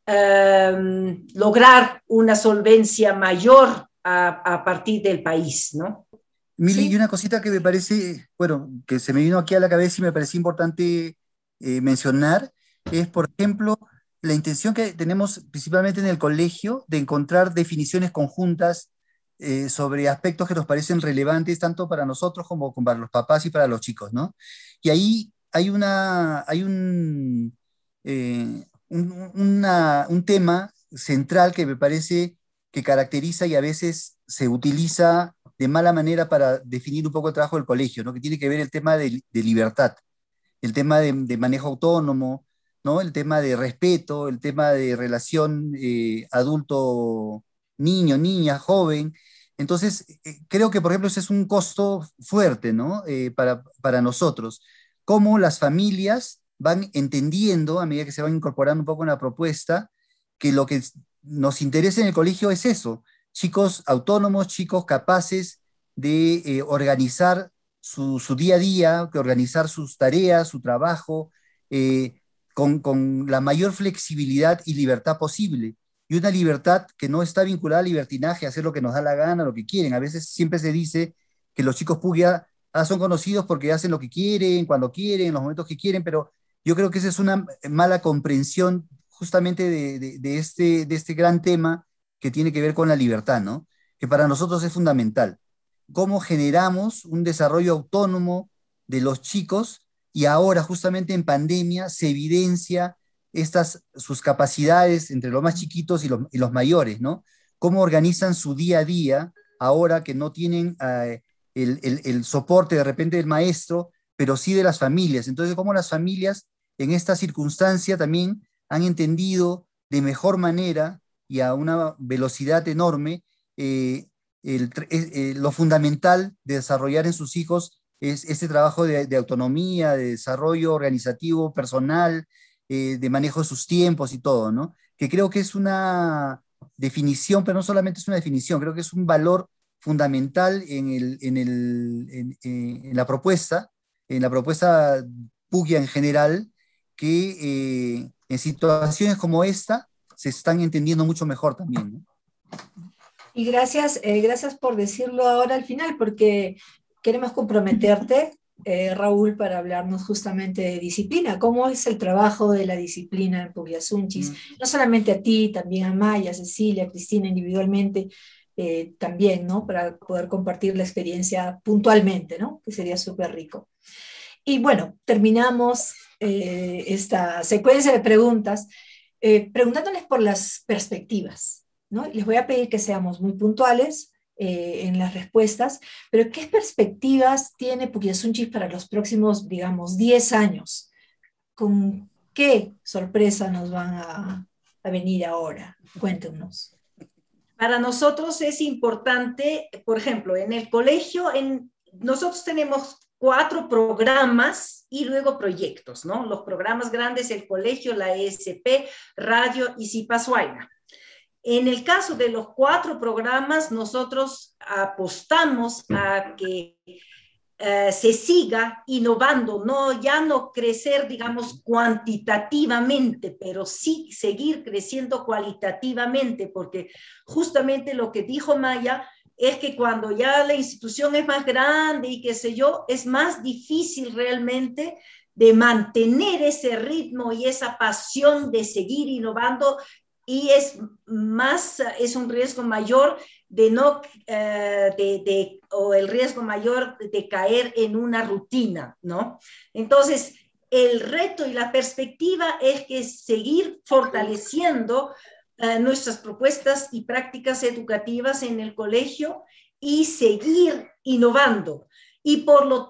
lograr una solvencia mayor a partir del país, ¿no? Mili, Sí. y una cosita que me parece, bueno, que se me vino aquí a la cabeza y me pareció importante mencionar, es, por ejemplo, la intención que tenemos principalmente en el colegio de encontrar definiciones conjuntas sobre aspectos que nos parecen relevantes tanto para nosotros como para los papás y para los chicos, ¿no? Y ahí hay un tema central que me parece que caracteriza y a veces se utiliza de mala manera para definir un poco el trabajo del colegio, ¿no? Que tiene que ver el tema de libertad, el tema de manejo autónomo, ¿no? El tema de respeto, el tema de relación adulto-niño, niña, joven. Entonces, creo que, por ejemplo, ese es un costo fuerte, ¿no? Para nosotros. Cómo las familias van entendiendo, a medida que se van incorporando un poco en la propuesta, que lo que nos interesa en el colegio es eso, chicos autónomos, chicos capaces de organizar su día a día, de organizar sus tareas, su trabajo, con la mayor flexibilidad y libertad posible. Y una libertad que no está vinculada al libertinaje, a hacer lo que nos da la gana, lo que quieren. A veces siempre se dice que los chicos Puglia son conocidos porque hacen lo que quieren, cuando quieren, en los momentos que quieren, pero yo creo que esa es una mala comprensión justamente de este gran tema que tiene que ver con la libertad, ¿no? Que para nosotros es fundamental. Cómo generamos un desarrollo autónomo de los chicos y ahora justamente en pandemia se evidencia sus capacidades entre los más chiquitos y los mayores, ¿no? Cómo organizan su día a día ahora que no tienen el soporte de repente del maestro, pero sí de las familias. Entonces, cómo las familias en esta circunstancia también han entendido de mejor manera y a una velocidad enorme lo fundamental de desarrollar en sus hijos es este trabajo de autonomía, de desarrollo organizativo, personal, de manejo de sus tiempos y todo, ¿no? Que creo que es una definición, pero no solamente es una definición, creo que es un valor fundamental en la propuesta Puglia en general, que en situaciones como esta se están entendiendo mucho mejor también, ¿no? Y gracias por decirlo ahora al final, porque queremos comprometerte, Raúl, para hablarnos justamente de disciplina. ¿Cómo es el trabajo de la disciplina en Pugliasunchis? No solamente a ti, también a Maya, Cecilia, Cristina individualmente, también, ¿no? Para poder compartir la experiencia puntualmente, ¿no? Que sería súper rico. Y bueno, terminamos esta secuencia de preguntas preguntándoles por las perspectivas, ¿no? Les voy a pedir que seamos muy puntuales en las respuestas, pero ¿qué perspectivas tiene Pugliasunchis para los próximos, digamos, 10 años? ¿Con qué sorpresa nos van a venir ahora? Cuéntenos. Para nosotros es importante, por ejemplo, en el colegio, nosotros tenemos 4 programas y luego proyectos, ¿no? Los programas grandes, el colegio, la ESP, radio y Cipasuaina. En el caso de los 4 programas, nosotros apostamos a que se siga innovando, ya no crecer, digamos, cuantitativamente, pero sí seguir creciendo cualitativamente, porque justamente lo que dijo Maya es que cuando ya la institución es más grande y qué sé yo, es más difícil realmente de mantener ese ritmo y esa pasión de seguir innovando, y es un riesgo mayor o el riesgo mayor de caer en una rutina, ¿no? Entonces, el reto y la perspectiva es que seguir fortaleciendo nuestras propuestas y prácticas educativas en el colegio y seguir innovando. Y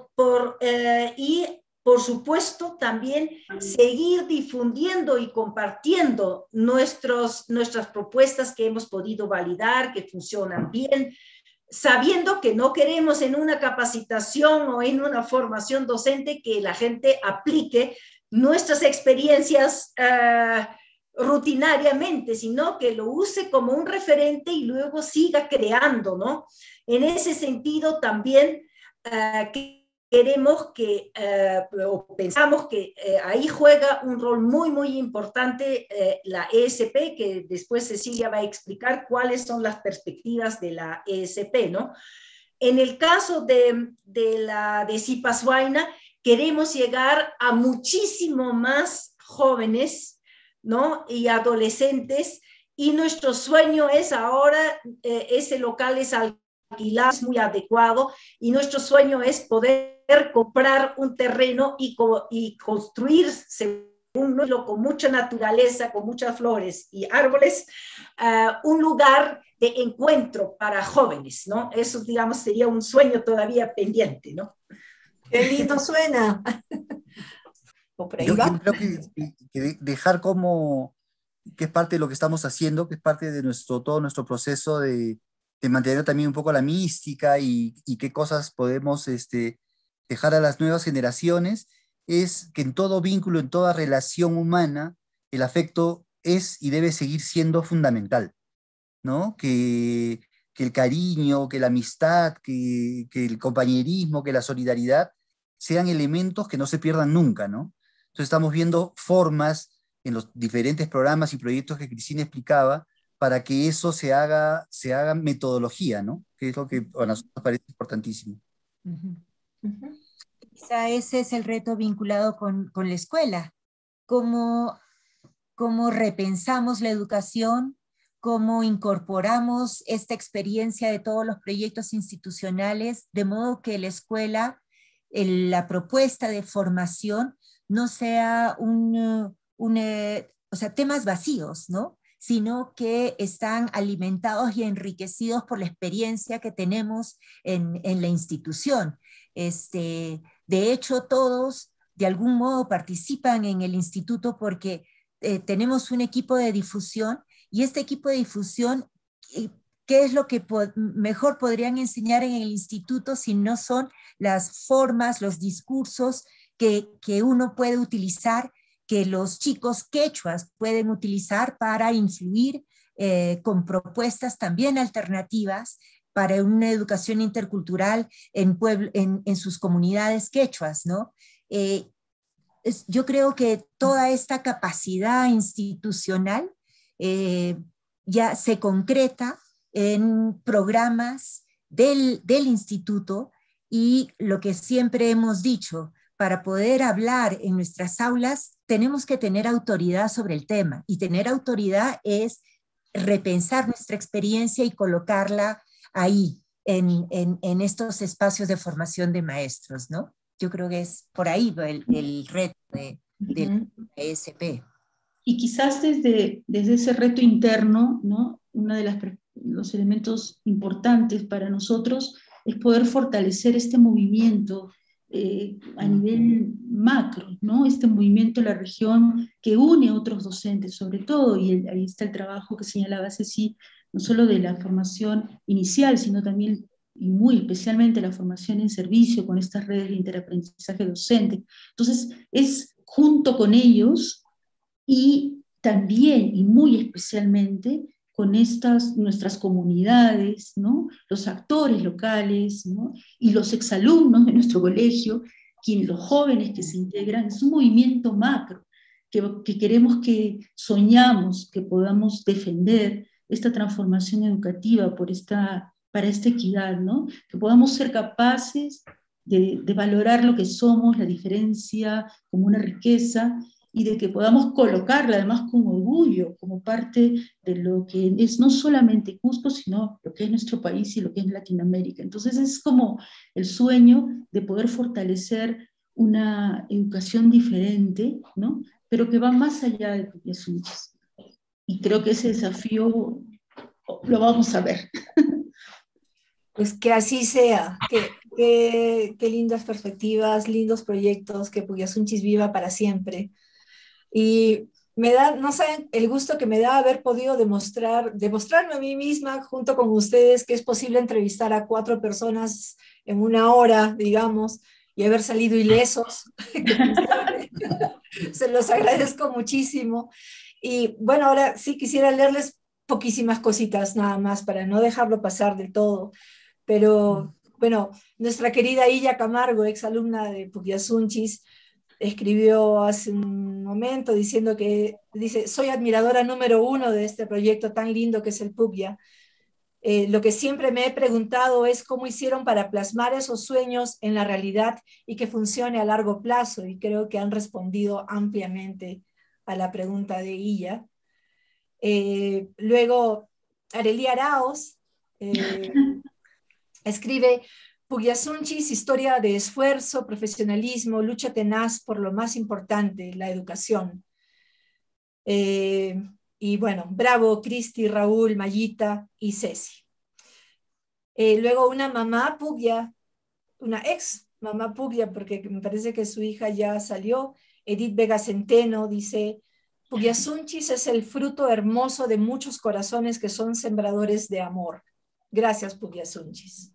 por supuesto, también seguir difundiendo y compartiendo nuestras propuestas que hemos podido validar, que funcionan bien, sabiendo que no queremos en una capacitación o en una formación docente que la gente aplique nuestras experiencias rutinariamente, sino que lo use como un referente y luego siga creando, ¿no? En ese sentido, también queremos o pensamos que ahí juega un rol muy, muy importante la ESP, que después Cecilia va a explicar cuáles son las perspectivas de la ESP, ¿no? En el caso de Cipasuaina, queremos llegar a muchísimo más jóvenes, ¿no? Y adolescentes, y nuestro sueño es ahora, ese local es alquilado, es muy adecuado, y nuestro sueño es poder comprar un terreno y construirse con mucha naturaleza, con muchas flores y árboles, un lugar de encuentro para jóvenes, ¿no? Eso, digamos, sería un sueño todavía pendiente, ¿no? ¡Qué lindo suena! ¿O por ahí Yo va? creo que dejar como, que es parte de lo que estamos haciendo, que es parte de todo nuestro proceso de mantener también un poco la mística y qué cosas podemos dejar a las nuevas generaciones, es que en todo vínculo, en toda relación humana, el afecto es y debe seguir siendo fundamental, ¿no? Que el cariño, que la amistad, que el compañerismo, que la solidaridad sean elementos que no se pierdan nunca, ¿no? Entonces estamos viendo formas en los diferentes programas y proyectos que Cristina explicaba para que eso se haga metodología, ¿no? Que es lo que a nosotros nos parece importantísimo. Ujú. Ujú. Quizá ese es el reto vinculado con la escuela. ¿Cómo, cómo repensamos la educación? ¿Cómo incorporamos esta experiencia de todos los proyectos institucionales de modo que la escuela, la propuesta de formación, no sea o sea, temas vacíos, ¿no? Sino que están alimentados y enriquecidos por la experiencia que tenemos en la institución. De hecho, todos de algún modo participan en el instituto porque tenemos un equipo de difusión y este equipo de difusión, ¿qué es lo que mejor podrían enseñar en el instituto si no son las formas, los discursos que uno puede utilizar, que los chicos quechuas pueden utilizar para influir con propuestas también alternativas para una educación intercultural en sus comunidades quechuas, ¿no? Yo creo que toda esta capacidad institucional ya se concreta en programas del instituto y lo que siempre hemos dicho, para poder hablar en nuestras aulas tenemos que tener autoridad sobre el tema y tener autoridad es repensar nuestra experiencia y colocarla ahí en estos espacios de formación de maestros, ¿no? Yo creo que es por ahí el reto del ESP. Y quizás desde ese reto interno, ¿no? Uno de los elementos importantes para nosotros es poder fortalecer este movimiento a nivel macro, ¿no? Este movimiento en la región que une a otros docentes, sobre todo, y ahí está el trabajo que señalaba Ceci, no solo de la formación inicial, sino también y muy especialmente la formación en servicio con estas redes de interaprendizaje docente. Entonces, es junto con ellos y también y muy especialmente con nuestras comunidades, ¿no? Los actores locales, ¿no? Y los exalumnos de nuestro colegio, los jóvenes que se integran, es un movimiento macro que queremos soñamos que podamos defender esta transformación educativa para esta equidad, ¿no? Que podamos ser capaces de valorar lo que somos, la diferencia como una riqueza, y de que podamos colocarla además con orgullo como parte de lo que es no solamente Cusco, sino lo que es nuestro país y lo que es Latinoamérica. Entonces es como el sueño de poder fortalecer una educación diferente, ¿no? Pero que va más allá de Pupiasunchis. Y creo que ese desafío lo vamos a ver. Pues que así sea, qué lindas perspectivas, lindos proyectos, que Puyasunchis viva para siempre. Y me da, no saben, el gusto que me da haber podido demostrarme a mí misma junto con ustedes que es posible entrevistar a 4 personas en 1 hora, digamos, y haber salido ilesos. Se los agradezco muchísimo. Y bueno, ahora sí quisiera leerles poquísimas cositas nada más para no dejarlo pasar del todo. Pero bueno, nuestra querida Illa Camargo, exalumna de Puquiasunchis, escribió hace un momento diciendo dice, soy admiradora número 1 de este proyecto tan lindo que es el Puglia. Lo que siempre me he preguntado es cómo hicieron para plasmar esos sueños en la realidad y que funcione a largo plazo, y creo que han respondido ampliamente a la pregunta de Illa. Luego, Arely Araos escribe, Pugliasunchis, historia de esfuerzo, profesionalismo, lucha tenaz por lo más importante, la educación. Y bueno, bravo, Cristi, Raúl, Mayita y Ceci. Luego una mamá Puglia, una ex mamá Puglia, porque me parece que su hija ya salió, Edith Vega Centeno, dice: Pugliasunchis es el fruto hermoso de muchos corazones que son sembradores de amor. Gracias, Pugliasunchis.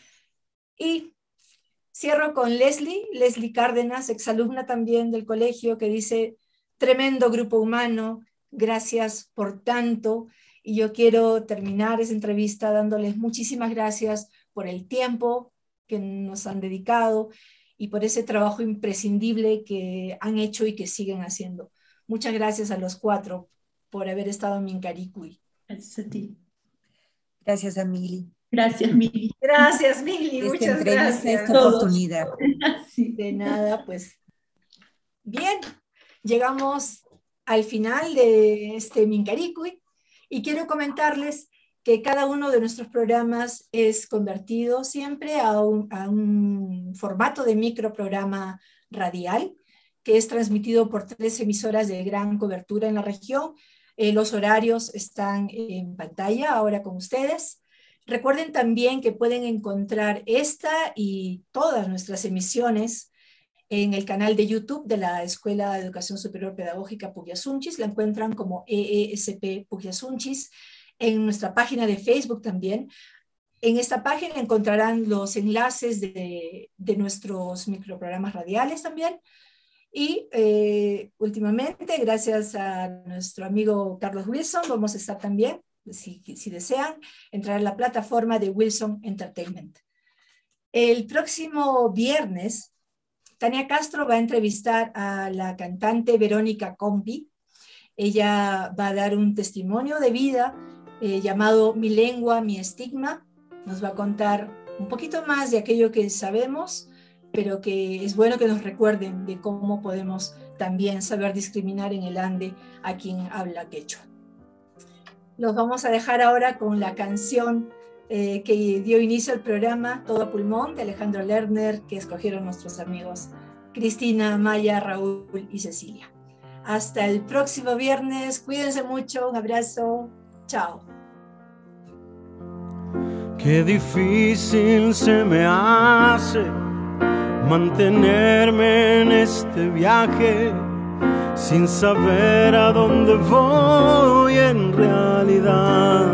Y cierro con Leslie Cárdenas, exalumna también del colegio, que dice: tremendo grupo humano, gracias por tanto. Y yo quiero terminar esa entrevista dándoles muchísimas gracias por el tiempo que nos han dedicado y por ese trabajo imprescindible que han hecho y que siguen haciendo. Muchas gracias a los 4 por haber estado en Mincaricuy. Gracias a ti. Gracias a Mili. Gracias, Mili. Gracias, Mili. Muchas gracias. Esta oportunidad. Sí. De nada, pues. Bien, llegamos al final de este Mincaricuy y quiero comentarles que cada uno de nuestros programas es convertido siempre a un formato de microprograma radial, que es transmitido por 3 emisoras de gran cobertura en la región. Los horarios están en pantalla ahora con ustedes. Recuerden también que pueden encontrar esta y todas nuestras emisiones en el canal de YouTube de la Escuela de Educación Superior Pedagógica Pugliasunchis. La encuentran como EESP Pugliasunchis. En nuestra página de Facebook también. En esta página encontrarán los enlaces de nuestros microprogramas radiales también. Y últimamente, gracias a nuestro amigo Carlos Wilson, vamos a estar también, si desean, entrar a la plataforma de Wilson Entertainment. El próximo viernes, Tania Castro va a entrevistar a la cantante Verónica Combi. Ella va a dar un testimonio de vida llamado Mi lengua, mi estigma. Nos va a contar un poquito más de aquello que sabemos, pero que es bueno que nos recuerden de cómo podemos también saber discriminar en el Ande a quien habla quechua. Los vamos a dejar ahora con la canción que dio inicio al programa, Todo a Pulmón, de Alejandro Lerner, que escogieron nuestros amigos Cristina, Maya, Raúl y Cecilia. Hasta el próximo viernes, cuídense mucho, un abrazo, chao. Qué difícil se me hace mantenerme en este viaje sin saber a dónde voy en realidad.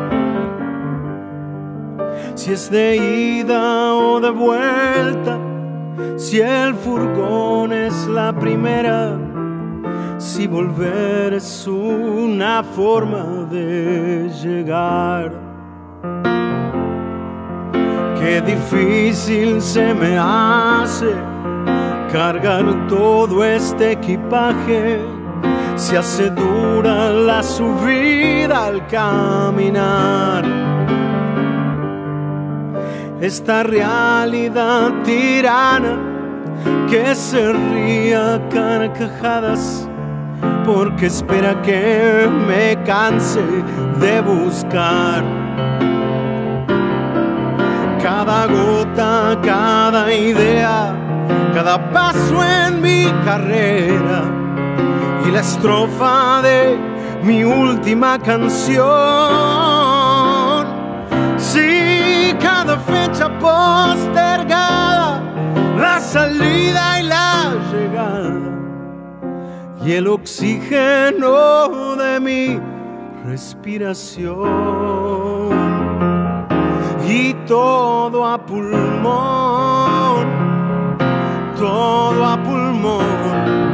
Si es de ida o de vuelta, si el furgón es la primera, si volver es una forma de llegar. Qué difícil se me hace cargar todo este equipaje, se hace dura la subida al caminar. Esta realidad tirana que se ríe a carcajadas porque espera que me canse de buscar. Cada gota, cada idea, cada paso en mi carrera y la estrofa de mi última canción. Sí, cada fecha postergada, la salida y la llegada y el oxígeno de mi respiración. Y todo a pulmón, todo a pulmón.